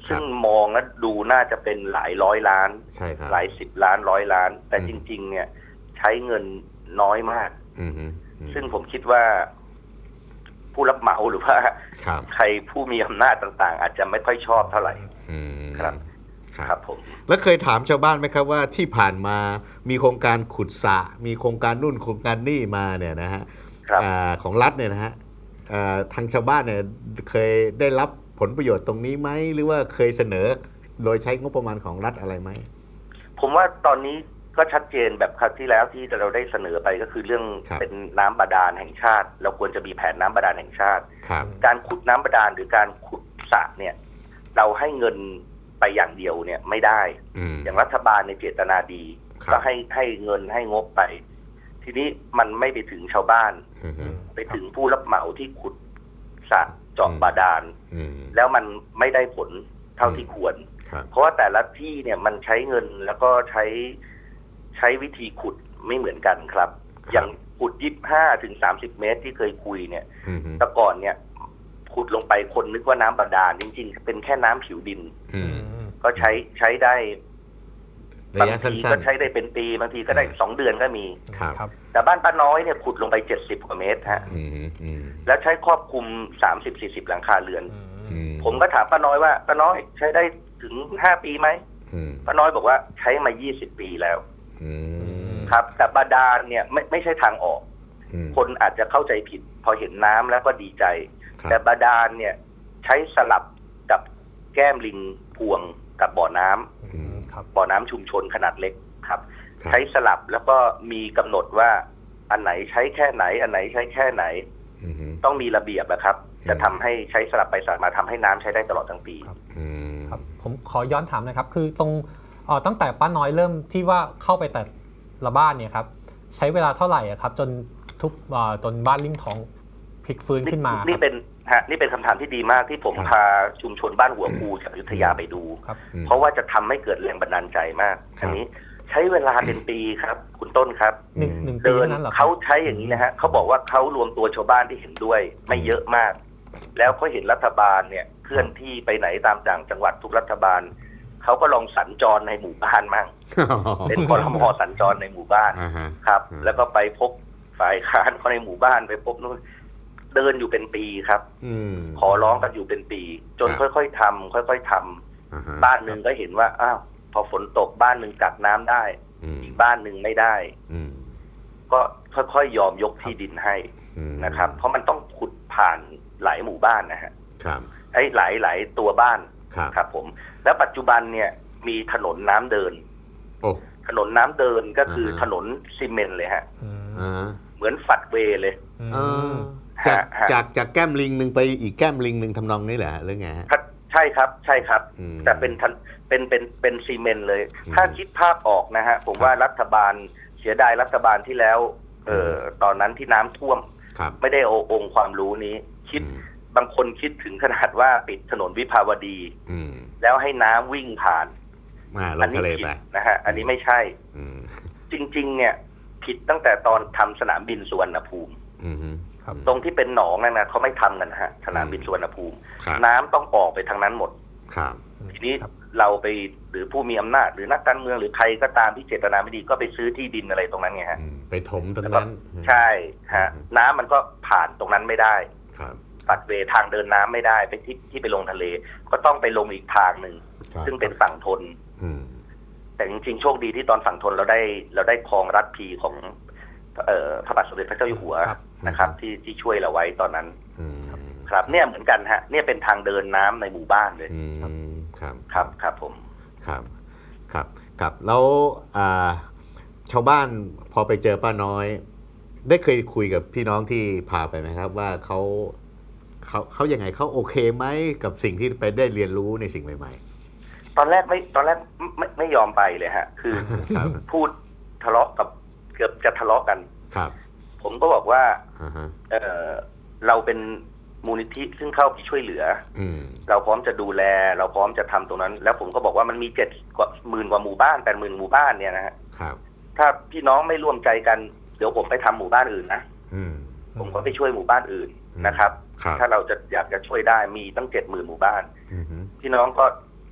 ซึ่งมองแล้วดูน่าจะเป็นหลายร้อยล้านใช่ครับหลายสิบล้านร้อยล้านแต่จริงๆเนี่ยใช้เงินน้อยมากซึ่งผมคิดว่าผู้รับเหมาหรือว่าใครผู้มีอำนาจต่างๆอาจจะไม่ค่อยชอบเท่าไหร่ครับครับผมแล้วเคยถามชาวบ้านไหมครับว่าที่ผ่านมามีโครงการขุดสระมีโครงการนู่นโครงการนี่มาเนี่ยนะฮะของรัฐเนี่ยนะฮะทางชาวบ้านเนี่ยเคยได้รับผลประโยชน์ตรงนี้ไหมหรือว่าเคยเสนอโดยใช้งบประมาณของรัฐอะไรไหมผมว่าตอนนี้ก็ชัดเจนแบบครั้งที่แล้วที่เราได้เสนอไปก็คือเรื่องเป็นน้ำบาดาลแห่งชาติเราควรจะมีแผนน้ำบาดาลแห่งชาติการขุดน้ำบาดาลหรือการขุดสระเนี่ยเราให้เงินไปอย่างเดียวเนี่ยไม่ได้อย่างรัฐบาลในเจตนาดีก็ให้ให้เงินให้งบไปทีนี้มันไม่ไปถึงชาวบ้านไปถึงผู้รับเหมาที่ขุดสระเจาะบาดาลแล้วมันไม่ได้ผลเท่าที่ควรเพราะว่าแต่ละที่เนี่ยมันใช้เงินแล้วก็ใช้ใช้วิธีขุดไม่เหมือนกันครับอย่างขุดยี่สิบห้าถึงสามสิบเมตรที่เคยคุยเนี่ยแต่ก่อนเนี่ยขุดลงไปคนนึกว่าน้ำบาดาลจริงๆเป็นแค่น้ำผิวดินก็ใช้ใช้ได้บางทีก็ใช้ได้เป็นปีบางทีก็ได้สองเดือนก็มีแต่บ้านป้าน้อยเนี่ยขุดลงไปเจ็ดสิบกว่าเมตรฮะแล้วใช้ครอบคลุมสามสิบสี่สิบหลังคาเรือนผมก็ถามป้าน้อยว่าป้าน้อยใช้ได้ถึงห้าปีไหมป้าน้อยบอกว่าใช้มายี่สิบปีแล้วครับแต่บาดาลเนี่ยไม่ไม่ใช่ทางออกคนอาจจะเข้าใจผิดพอเห็นน้ำแล้วก็ดีใจแต่บาดาลเนี่ยใช้สลับกับแก้มลิงพวงกับบ่อน้ำบ่อน้ำชุมชนขนาดเล็กครับใช้สลับแล้วก็มีกำหนดว่าอันไหนใช้แค่ไหนอันไหนใช้แค่ไหนต้องมีระเบียบนะครับจะทำให้ใช้สลับไปสลับมาทำให้น้ำใช้ได้ตลอดทั้งปีครับผมขอย้อนถามนะครับคือตรงตั้งแต่ป้าน้อยเริ่มที่ว่าเข้าไปแต่ละบ้านเนี่ยครับใช้เวลาเท่าไหร่ครับจนทุกจนบ้านริมของพลิกฟื้นขึ้นมานี่เป็นฮะนี่เป็นคำถามที่ดีมากที่ผมพาชุมชนบ้านหัวคูจากอยุธยาไปดูเพราะว่าจะทำให้เกิดแรงบันดาลใจมากอันนี้ใช้เวลาเป็นปีครับคุณต้นครับเดินเขาใช้อย่างนี้นะฮะเขาบอกว่าเขารวมตัวชาวบ้านที่เห็นด้วยไม่เยอะมากแล้วเขาเห็นรัฐบาลเนี่ยเคลื่อนที่ไปไหนตามต่างจังหวัดทุกรัฐบาลเขาก็ลองสัญจรในหมู่บ้านมั่งเป็นครม.สัญจรในหมู่บ้านครับแล้วก็ไปพบฝ่ายค้านเขาในหมู่บ้านไปพบนู่นเดินอยู่เป็นปีครับขอร้องกันอยู่เป็นปีจนค่อยๆทำค่อยๆทำบ้านหนึ่งก็เห็นว่าอ้าวพอฝนตกบ้านหนึ่งกักน้ำได้อีกบ้านหนึ่งไม่ได้ก็ค่อยๆยอมยกที่ดินให้นะครับเพราะมันต้องขุดผ่านหลายหมู่บ้านนะฮะไอ้หลายหลายตัวบ้านครับผมแล้วปัจจุบันเนี่ยมีถนนน้ำเดินถนนน้ำเดินก็คือถนนซีเมนต์เลยฮะเหมือนฝัดเวย์เลยจากจากจากแก้มลิงหนึ่งไปอีกแก้มลิงหนึ่งทำนองนี้แหละหรือไงฮะใช่ครับใช่ครับแต่เป็นเป็นเป็นเป็นซีเมนต์เลยถ้าคิดภาพออกนะฮะผมว่ารัฐบาลเสียดายรัฐบาลที่แล้วเอ่อตอนนั้นที่น้ำท่วมไม่ได้เอาองค์ความรู้นี้คิดบางคนคิดถึงขนาดว่าปิดถนนวิภาวดีแล้วให้น้ำวิ่งผ่านอันนี้ผิดนะฮะอันนี้ไม่ใช่จริงๆเนี่ยผิดตั้งแต่ตอนทำสนามบินสุวรรณภูมิตรงที่เป็นหนองนั่นนะเขาไม่ทำกันนะฮะสนามบินสุวรรณภูมิน้ำต้องออกไปทางนั้นหมดทีนี้เราไปหรือผู้มีอำนาจหรือนักการเมืองหรือใครก็ตามที่เจตนาไม่ดีก็ไปซื้อที่ดินอะไรตรงนั้นไงฮะไปถมตรงนั้นใช่ฮะน้ำมันก็ผ่านตรงนั้นไม่ได้ตัดเวทางเดินน้ำไม่ได้ไปที่ที่ไปลงทะเลก็ต้องไปลงอีกทางหนึ่งซึ่งเป็นฝั่งทนแต่จริงๆโชคดีที่ตอนฝั่งทนเราได้เราได้ครองรัฐพีของเอ่อพระบาทสมเด็จพระเจ้าอยู่หัวนะครับที่ที่ช่วยเราไว้ตอนนั้นครับเนี่ยเหมือนกันฮะเนี่ยเป็นทางเดินน้ำในหมู่บ้านเลยครับครับครับผมครับครับครับแล้วชาวบ้านพอไปเจอป้าน้อยได้เคยคุยกับพี่น้องที่พาไปไหมครับว่าเขาเขาเขายังไงเขาโอเคไหมกับสิ่งที่ไปได้เรียนรู้ในสิ่งใหม่ๆตอนแรกไม่ตอนแรกไม่ไม่ยอมไปเลยฮะคือพูดทะเลาะกับเกือบจะทะเลาะกันครับผมก็บอกว่าเออเราเป็นมูลนิธิซึ่งเข้าไปช่วยเหลือเราพร้อมจะดูแลเราพร้อมจะทำตรงนั้นแล้วผมก็บอกว่ามันมีเจ็ดกว่าหมื่นกว่าหมู่บ้านแปดหมื่นหมู่บ้านเนี่ยนะฮะถ้าพี่น้องไม่ร่วมใจกันเดี๋ยวผมไปทำหมู่บ้านอื่นนะผมก็ไปช่วยหมู่บ้านอื่นนะครับถ้าเราจะอยากจะช่วยได้มีตั้งเจ็ดหมื่นหมู่บ้านพี่น้องก็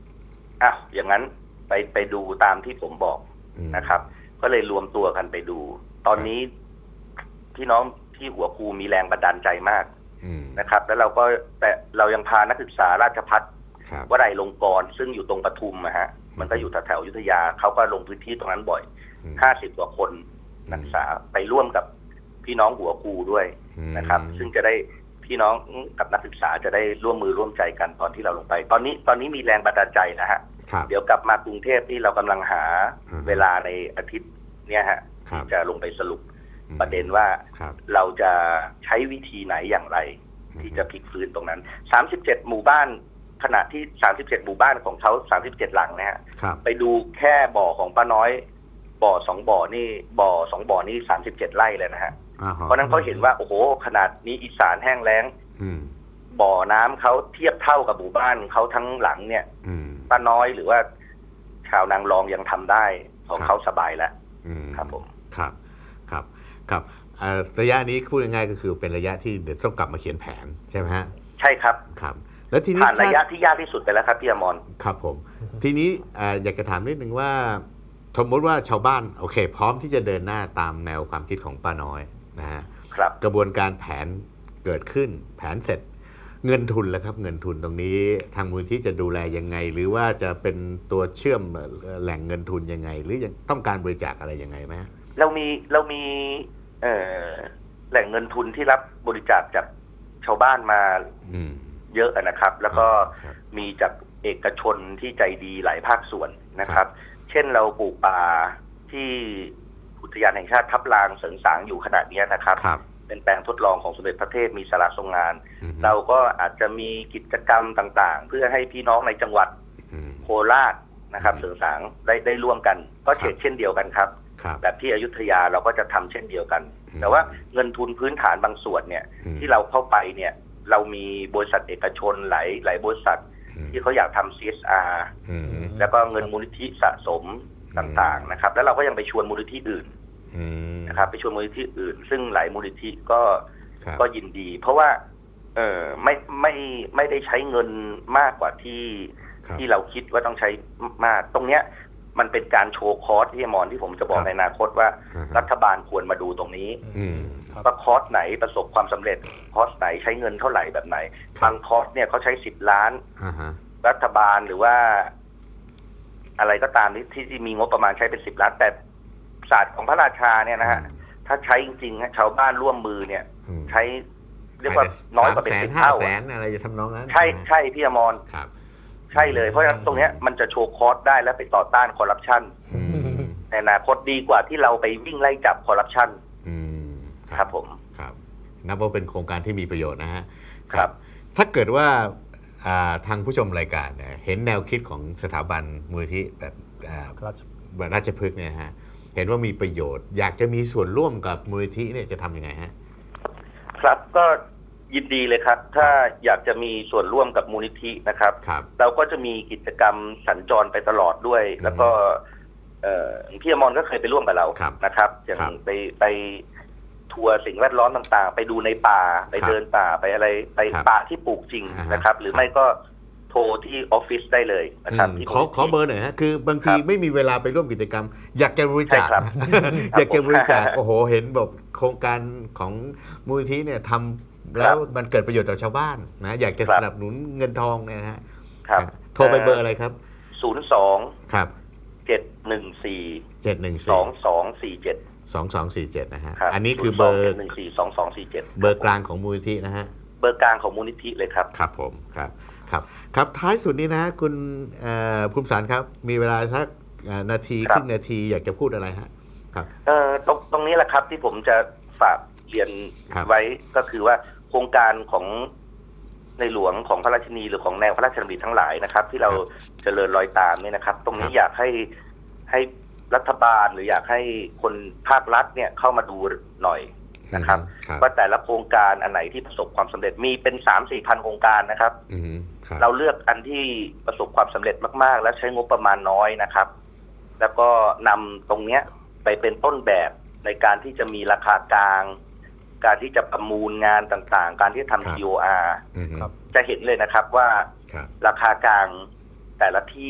อ่ะอย่างนั้นไปไปดูตามที่ผมบอกนะครับก็เลยรวมตัวกันไปดู ตอนนี้พี่น้องที่หัวคูมีแรงบันดาลใจมากนะครับแล้วเราก็แต่เรายังพานักศึกษาราชภัฏวลัยลงกรณ์ซึ่งอยู่ตรงปทุมนะฮะมันก็อยู่แถวๆอยุธยาเขาก็ลงพื้นที่ตรงนั้นบ่อยห้าสิบกว่าคนนักศึกษาไปร่วมกับพี่น้องหัวคูด้วยนะครับซึ่งจะได้พี่น้องกับนักศึกษาจะได้ร่วมมือร่วมใจกันตอนที่เราลงไปตอนนี้ตอนนี้มีแรงบันดาลใจนะฮะเดี๋ยวกลับมากรุงเทพที่เรากำลังหาเวลาในอาทิตย์เนี้ยฮะที่จะลงไปสรุปประเด็นว่าเราจะใช้วิธีไหนอย่างไรที่จะพลิกฟื้นตรงนั้นสามสิบเจ็ดหมู่บ้านขณะที่สามสิบเจ็ดหมู่บ้านของเขาสามสิบเจ็ดหลังนะฮะไปดูแค่บ่อของป้าน้อยบ่อสองบ่อนี่บ่อสองบ่อนี่สามสิบเจ็ดไร่เลยนะฮะเพราะนั้นเขาเห็นว่าโอ้โหขนาดนี้อีสานแห้งแล้งบ่อน้ำเขาเทียบเท่ากับหมู่บ้านเขาทั้งหลังเนี่ยป้าน้อยหรือว่าชาวนางรองยังทำได้ของเขาสบายแล้วครับผมครับครับครับระยะนี้พูดง่ายๆก็คือเป็นระยะที่เดี๋ยวต้องกลับมาเขียนแผนใช่ไหมฮะใช่ครับครับแล้วทีนี้ผ่านระยะที่ยากที่สุดไปแล้วครับพี่อมรครับผมทีนี้อยากจะถามนิดนึงว่าสมมติว่าชาวบ้านโอเคพร้อมที่จะเดินหน้าตามแนวความคิดของป้าน้อยนะฮะครับกระบวนการแผนเกิดขึ้นแผนเสร็จเงินทุนแล้วครับเงินทุนตรงนี้ทางมูลที่จะดูแลยังไงหรือว่าจะเป็นตัวเชื่อมแหล่งเงินทุนยังไงหรือยังต้องการบริจาคอะไรยังไงไหมเรามีเรามีเอ่อแหล่งเงินทุนที่รับบริจาคจากชาวบ้านมาเยอะนะครับแล้วก็มีจากเอกชนที่ใจดีหลายภาคส่วนนะครับเช่นเราปลูกป่าที่อุทยานแห่งชาติทับลานเสริงสางอยู่ขณะนี้นะครับเป็นแปลงทดลองของสมเด็จพระเทพมีสาระทรงงานเราก็อาจจะมีกิจกรรมต่างๆเพื่อให้พี่น้องในจังหวัดโคราชนะครับเสริงสางได้ได้ร่วมกันก็เช่นเช่นเดียวกันครับแบบที่อยุธยาเราก็จะทำเช่นเดียวกันแต่ว่าเงินทุนพื้นฐานบางส่วนเนี่ยที่เราเข้าไปเนี่ยเรามีบริษัทเอกชนหลายหลายบริษัทที่เขาอยากทำ ซี เอส อาร์ แล้วก็เงินมูลนิธิสะสมต่างๆนะครับแล้วเราก็ยังไปชวนมูลนิธิอื่นนะครับไปชวนมูลนิธิอื่นซึ่งหลายมูลนิธิก็ก็ยินดีเพราะว่าเออไม่ไม่ไม่ได้ใช้เงินมากกว่าที่ที่เราคิดว่าต้องใช้มากตรงเนี้ยมันเป็นการโชว์คอร์สที่มอนที่ผมจะบอกในอนาคตว่ารัฐบาลควรมาดูตรงนี้ว่าคอร์สไหนประสบความสำเร็จคอร์สไหนใช้เงินเท่าไหร่แบบไหนบางคอร์สเนี่ยเขาใช้สิบล้านรัฐบาลหรือว่าอะไรก็ตามที่ที่มีงบประมาณใช้เป็นสิบล้านแต่ศาสตร์ของพระราชาเนี่ยนะฮะถ้าใช้จริงๆชาวบ้านร่วมมือเนี่ยใช้เรียกว่าน้อยกว่าเป็นสิบเท่าอะไรจะทำน้องนั้นใช่ใช่พี่อมรใช่เลยเพราะฉะนั้นตรงนี้มันจะโชว์คอร์สได้และไปต่อต้านคอร์รัปชันในอนาคตดีกว่าที่เราไปวิ่งไล่จับคอร์รัปชันครับผมครับนับว่าเป็นโครงการที่มีประโยชน์นะฮะครับถ้าเกิดว่าทางผู้ชมรายการเห็นแนวคิดของสถาบันมูลนิธิแบบราชพฤกษ์เนี่ยฮะเห็นว่ามีประโยชน์อยากจะมีส่วนร่วมกับมูลนิธิเนี่ยจะทำยังไงฮะครับก็ยินดีเลยครับถ้าอยากจะมีส่วนร่วมกับมูลนิธินะครับเราก็จะมีกิจกรรมสัญจรไปตลอดด้วยแล้วก็พี่อมรก็เคยไปร่วมกับเรานะครับอย่างไปไปทัวร์สิ่งแวดล้อมต่างๆไปดูในป่าไปเดินป่าไปอะไรไปป่าที่ปลูกจริงนะครับหรือไม่ก็โทรที่ออฟฟิศได้เลยนะครับขอขอเบอร์หน่อยฮะคือบางทีไม่มีเวลาไปร่วมกิจกรรมอยากจะบริจาคอยากจะบริจาคโอ้โหเห็นแบบโครงการของมูลนิธิเนี่ยทำแล้วมันเกิดประโยชน์ต่อชาวบ้านนะอยากจะสนับสนุนเงินทองเนี่ยนะฮะโทรไปเบอร์อะไรครับศูนย์สองครับเจ็ดหนึ่งสี่เจ็ดหนึ่งสี่สองสองสี่เจ็ดสองสองสี่เจ็ดนะฮะอันนี้คือเบอร์หนึ่งสี่สองสองสี่เจ็ดเบอร์กลางของมูลนิธินะฮะเบอร์กลางของมูลนิธิเลยครับครับผมครับครับครับท้ายสุดนี้นะคุณภูมิสารครับมีเวลาสักนาทีครึ่งนาทีอยากจะพูดอะไรฮะครับเอ่อตรงตรงนี้แหละครับที่ผมจะฝากเรียนไว้ก็คือว่าโครงการของในหลวงของพระราชินีหรือของแนวพระราชดำริทั้งหลายนะครับที่เราเจริญรอยตามเนี่ยนะครับตรงนี้อยากให้ให้รัฐบาลหรืออยากให้คนภาครัฐเนี่ยเข้ามาดูหน่อยนะครับว่าแต่ละโครงการอันไหนที่ประสบความสำเร็จมีเป็น สามสี่ พันโครงการนะครับเราเลือกอันที่ประสบความสำเร็จมากๆและใช้งบประมาณน้อยนะครับแล้วก็นำตรงเนี้ยไปเป็นต้นแบบในการที่จะมีราคากลางการที่จะประมูลงานต่างๆการที่ทำ ที โอ อาร์ จะเห็นเลยนะครับว่าราคากลางแต่ละที่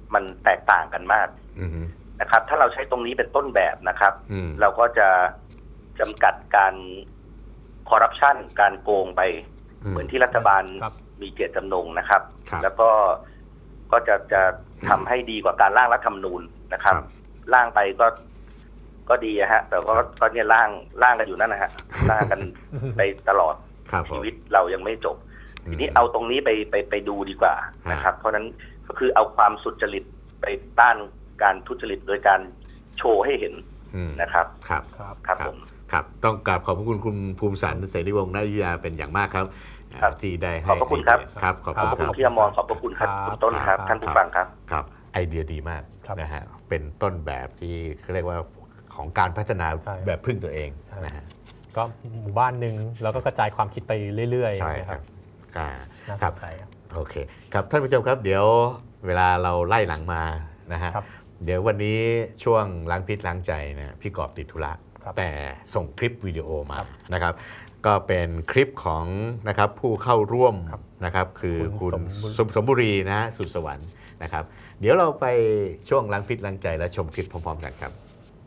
มันแตกต่างกันมากนะครับถ้าเราใช้ตรงนี้เป็นต้นแบบนะครับเราก็จะจำกัดการคอร์รัปชันการโกงไปเหมือนที่รัฐบาลมีเจตจำนงนะครับแล้วก็ก็จะจะทำให้ดีกว่าการร่างรัฐธรรมนูญนะครับร่างไปก็ก็ดีฮะแต่ก็ก็เนี่ยร่างร่างกันอยู่นั่นนะฮะร่างกันไปตลอดชีวิตเรายังไม่จบทีนี้เอาตรงนี้ไปไปไปดูดีกว่านะครับเพราะฉะนั้นก็คือเอาความสุจริตไปต้านการทุจริตโดยการโชว์ให้เห็นนะครับครับครับผมครับต้องกราบขอบพระคุณคุณภูมิสันต์เสรีวงศ์นายุทธยาเป็นอย่างมากครับที่ได้ให้ขอบพระคุณครับครับขอบคุณครับพี่อมรขอบพระคุณครับคุณต้นครับท่านผู้ฟังครับครับไอเดียดีมากนะฮะเป็นต้นแบบที่เขาเรียกว่าของการพัฒนาแบบพึ่งตัวเองนะฮะก็หมู่บ้านหนึ่งแล้วก็กระจายความคิดไปเรื่อยๆใช่ครับครับโอเคครับท่านผู้ชมครับเดี๋ยวเวลาเราไล่หลังมานะฮะเดี๋ยววันนี้ช่วงล้างพิษล้างใจนะพี่กอบติดธุระแต่ส่งคลิปวิดีโอมานะครับก็เป็นคลิปของนะครับผู้เข้าร่วมนะครับคือคุณสมบุรีนะสุดสวรรค์นะครับเดี๋ยวเราไปช่วงล้างพิษล้างใจและชมคลิปพร้อมๆกันครับ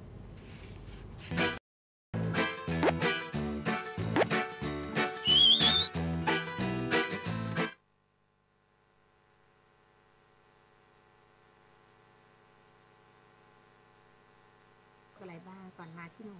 อะไรบ้างก่อนมาที่หนู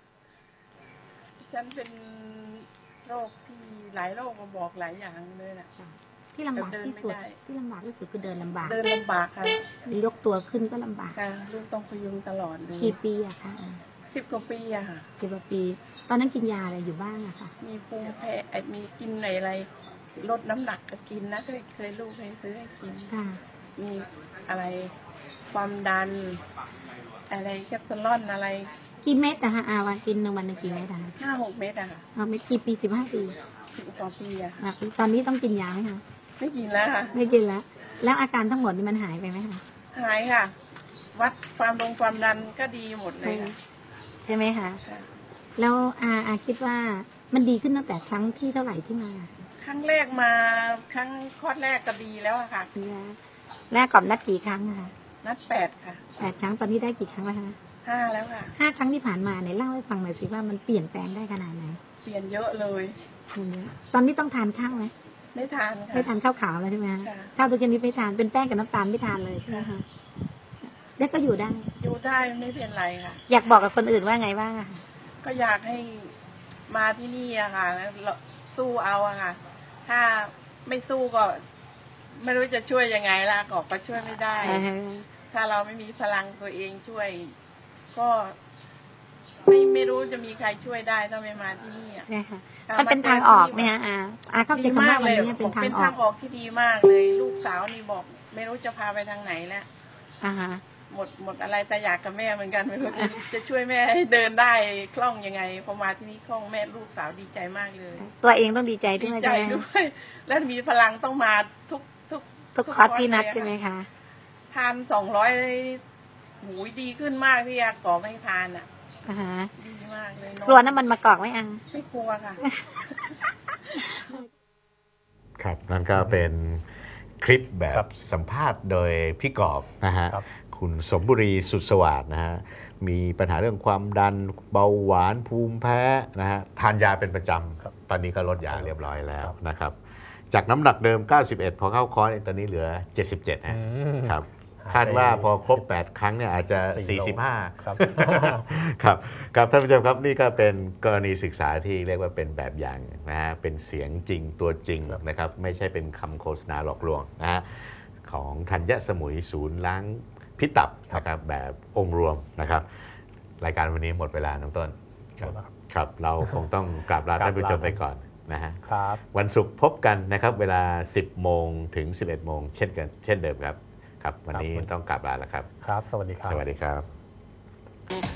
ฉันเป็นโรคที่หลายโรคมาบอกหลายอย่างเลยนะที่ลำบากที่สุดที่ลำบากที่สุดคือเดินลำบากเดินลำบากค่ะยกตัวขึ้นก็ลำบากค่ะลูกต้องพยุงตลอดเลยกี่ปีอะคะสิบกว่าปีอะค่ะสิบกว่าปีตอนนั้นกินยาอะไรอยู่บ้างอะค่ะมีภูมิแพ้มีกินอะไรลดน้ำหนักก็กินนะเคยเคยลูกเคยซื้อให้กินค่ะมีอะไรความดันอะไรแคปซูลอนอะไรกี่เม็ดอะฮะอาวันกินหนึ่งวันหนึ่งกี่เม็ดอะห้าหกเม็ดอะค่ะเอาเม็ดกี่ปีสิบห้าปีสิบกว่าปีอะตอนนี้ต้องกินยาไหมคะไม่กินแล้วค่ะไม่กินแล้วแล้วอาการทั้งหมดนี่มันหายไปไหมคะหายค่ะวัดความลงความดันก็ดีหมดเลยใช่ไหมคะแล้วอาอาคิดว่ามันดีขึ้นตั้งแต่ครั้งที่เท่าไหร่ที่มาครั้งแรกมาครั้งคลอดแรกก็ดีแล้วค่ะแรกก่อนนัดกี่ครั้งคะนัดแปดค่ะแปดครั้งตอนนี้ได้กี่ครั้งแล้วคะห้าแล้วค่ะห้าครั้งที่ผ่านมาเนี่ยเล่าให้ฟังหน่อยสิว่ามันเปลี่ยนแปลงได้ขนาดไหนเปลี่ยนเยอะเลยตอนนี้ต้องทานข้าวไหมไม่ทานค่ะไม่ทานข้าวขาวแล้วใช่ไหมข้าวตัวชนิดไม่ทานเป็นแป้งกับน้ำตาลไม่ทานเลยใช่ไหมคะแล้วก็อยู่ได้อยู่ได้ไม่เป็นไรค่ะอยากบอกกับคนอื่นว่าไงบ้างอะก็อยากให้มาที่นี่อะค่ะแล้วสู้เอาอะค่ะถ้าไม่สู้ก็ไม่รู้จะช่วยยังไงล่ะก็ช่วยไม่ได้ถ้าเราไม่มีพลังตัวเองช่วยก็ไม่ไม่รู้จะมีใครช่วยได้ถ้าไม่มาที่นี่อ่ะมันเป็นทางออกไหมฮะอาอาเข้าใจคำว่าวันนี้เป็นทางออกเป็นทางออกที่ดีมากเลยลูกสาวนี่บอกไม่รู้จะพาไปทางไหนแล้วอ่าฮะหมดหมดอะไรแต่อยากกับแม่เหมือนกันไม่รู้จะจะช่วยแม่ให้เดินได้คล่องยังไงพอมาที่นี่คล่องแม่ลูกสาวดีใจมากเลยตัวเองต้องดีใจด้วยดีใจด้วยและมีพลังต้องมาทุกทุกทุกคอร์สที่นัดใช่ไหมคะทานสองร้อยหูดีขึ้นมากที่ยากก่อไม่ทานอ่ะดีมากเลยกลัวน้ำมันมากอกไหมอังไม่กลัวค่ะครับนั่นก็เป็นคลิปแบบสัมภาษณ์โดยพี่กอบนะฮะคุณสมบุรีสุดสวัสดิ์นะฮะมีปัญหาเรื่องความดันเบาหวานภูมิแพ้นะฮะทานยาเป็นประจำตอนนี้ก็ลดยาเรียบร้อยแล้วนะครับจากน้ำหนักเดิมเก้าสิบเอ็ดพอเข้าคอร์สตอนนี้เหลือเจ็ดสิบเจ็ดนะครับคาดว่าพอครบแปดครั้งเนี่ยอาจจะสี่สิบห้าครับครับครับท่านผู้ชมครับนี่ก็เป็นกรณีศึกษาที่เรียกว่าเป็นแบบอย่างนะฮะเป็นเสียงจริงตัวจริงนะครับไม่ใช่เป็นคำโฆษณาหลอกลวงนะฮะของธัญสมุยศูนย์ล้างพิษตับนะครับแบบองค์รวมนะครับรายการวันนี้หมดเวลาน้องต้นครับเราคงต้องกราบลาท่านผู้ชมไปก่อนนะฮะวันศุกร์พบกันนะครับเวลาสิบโมงถึงสิบเอ็ดโมงเช่นกันเช่นเดิมครับครับวันนี้ต้องกลับลาแล้วครับครับสวัสดีครับสวัสดีครับ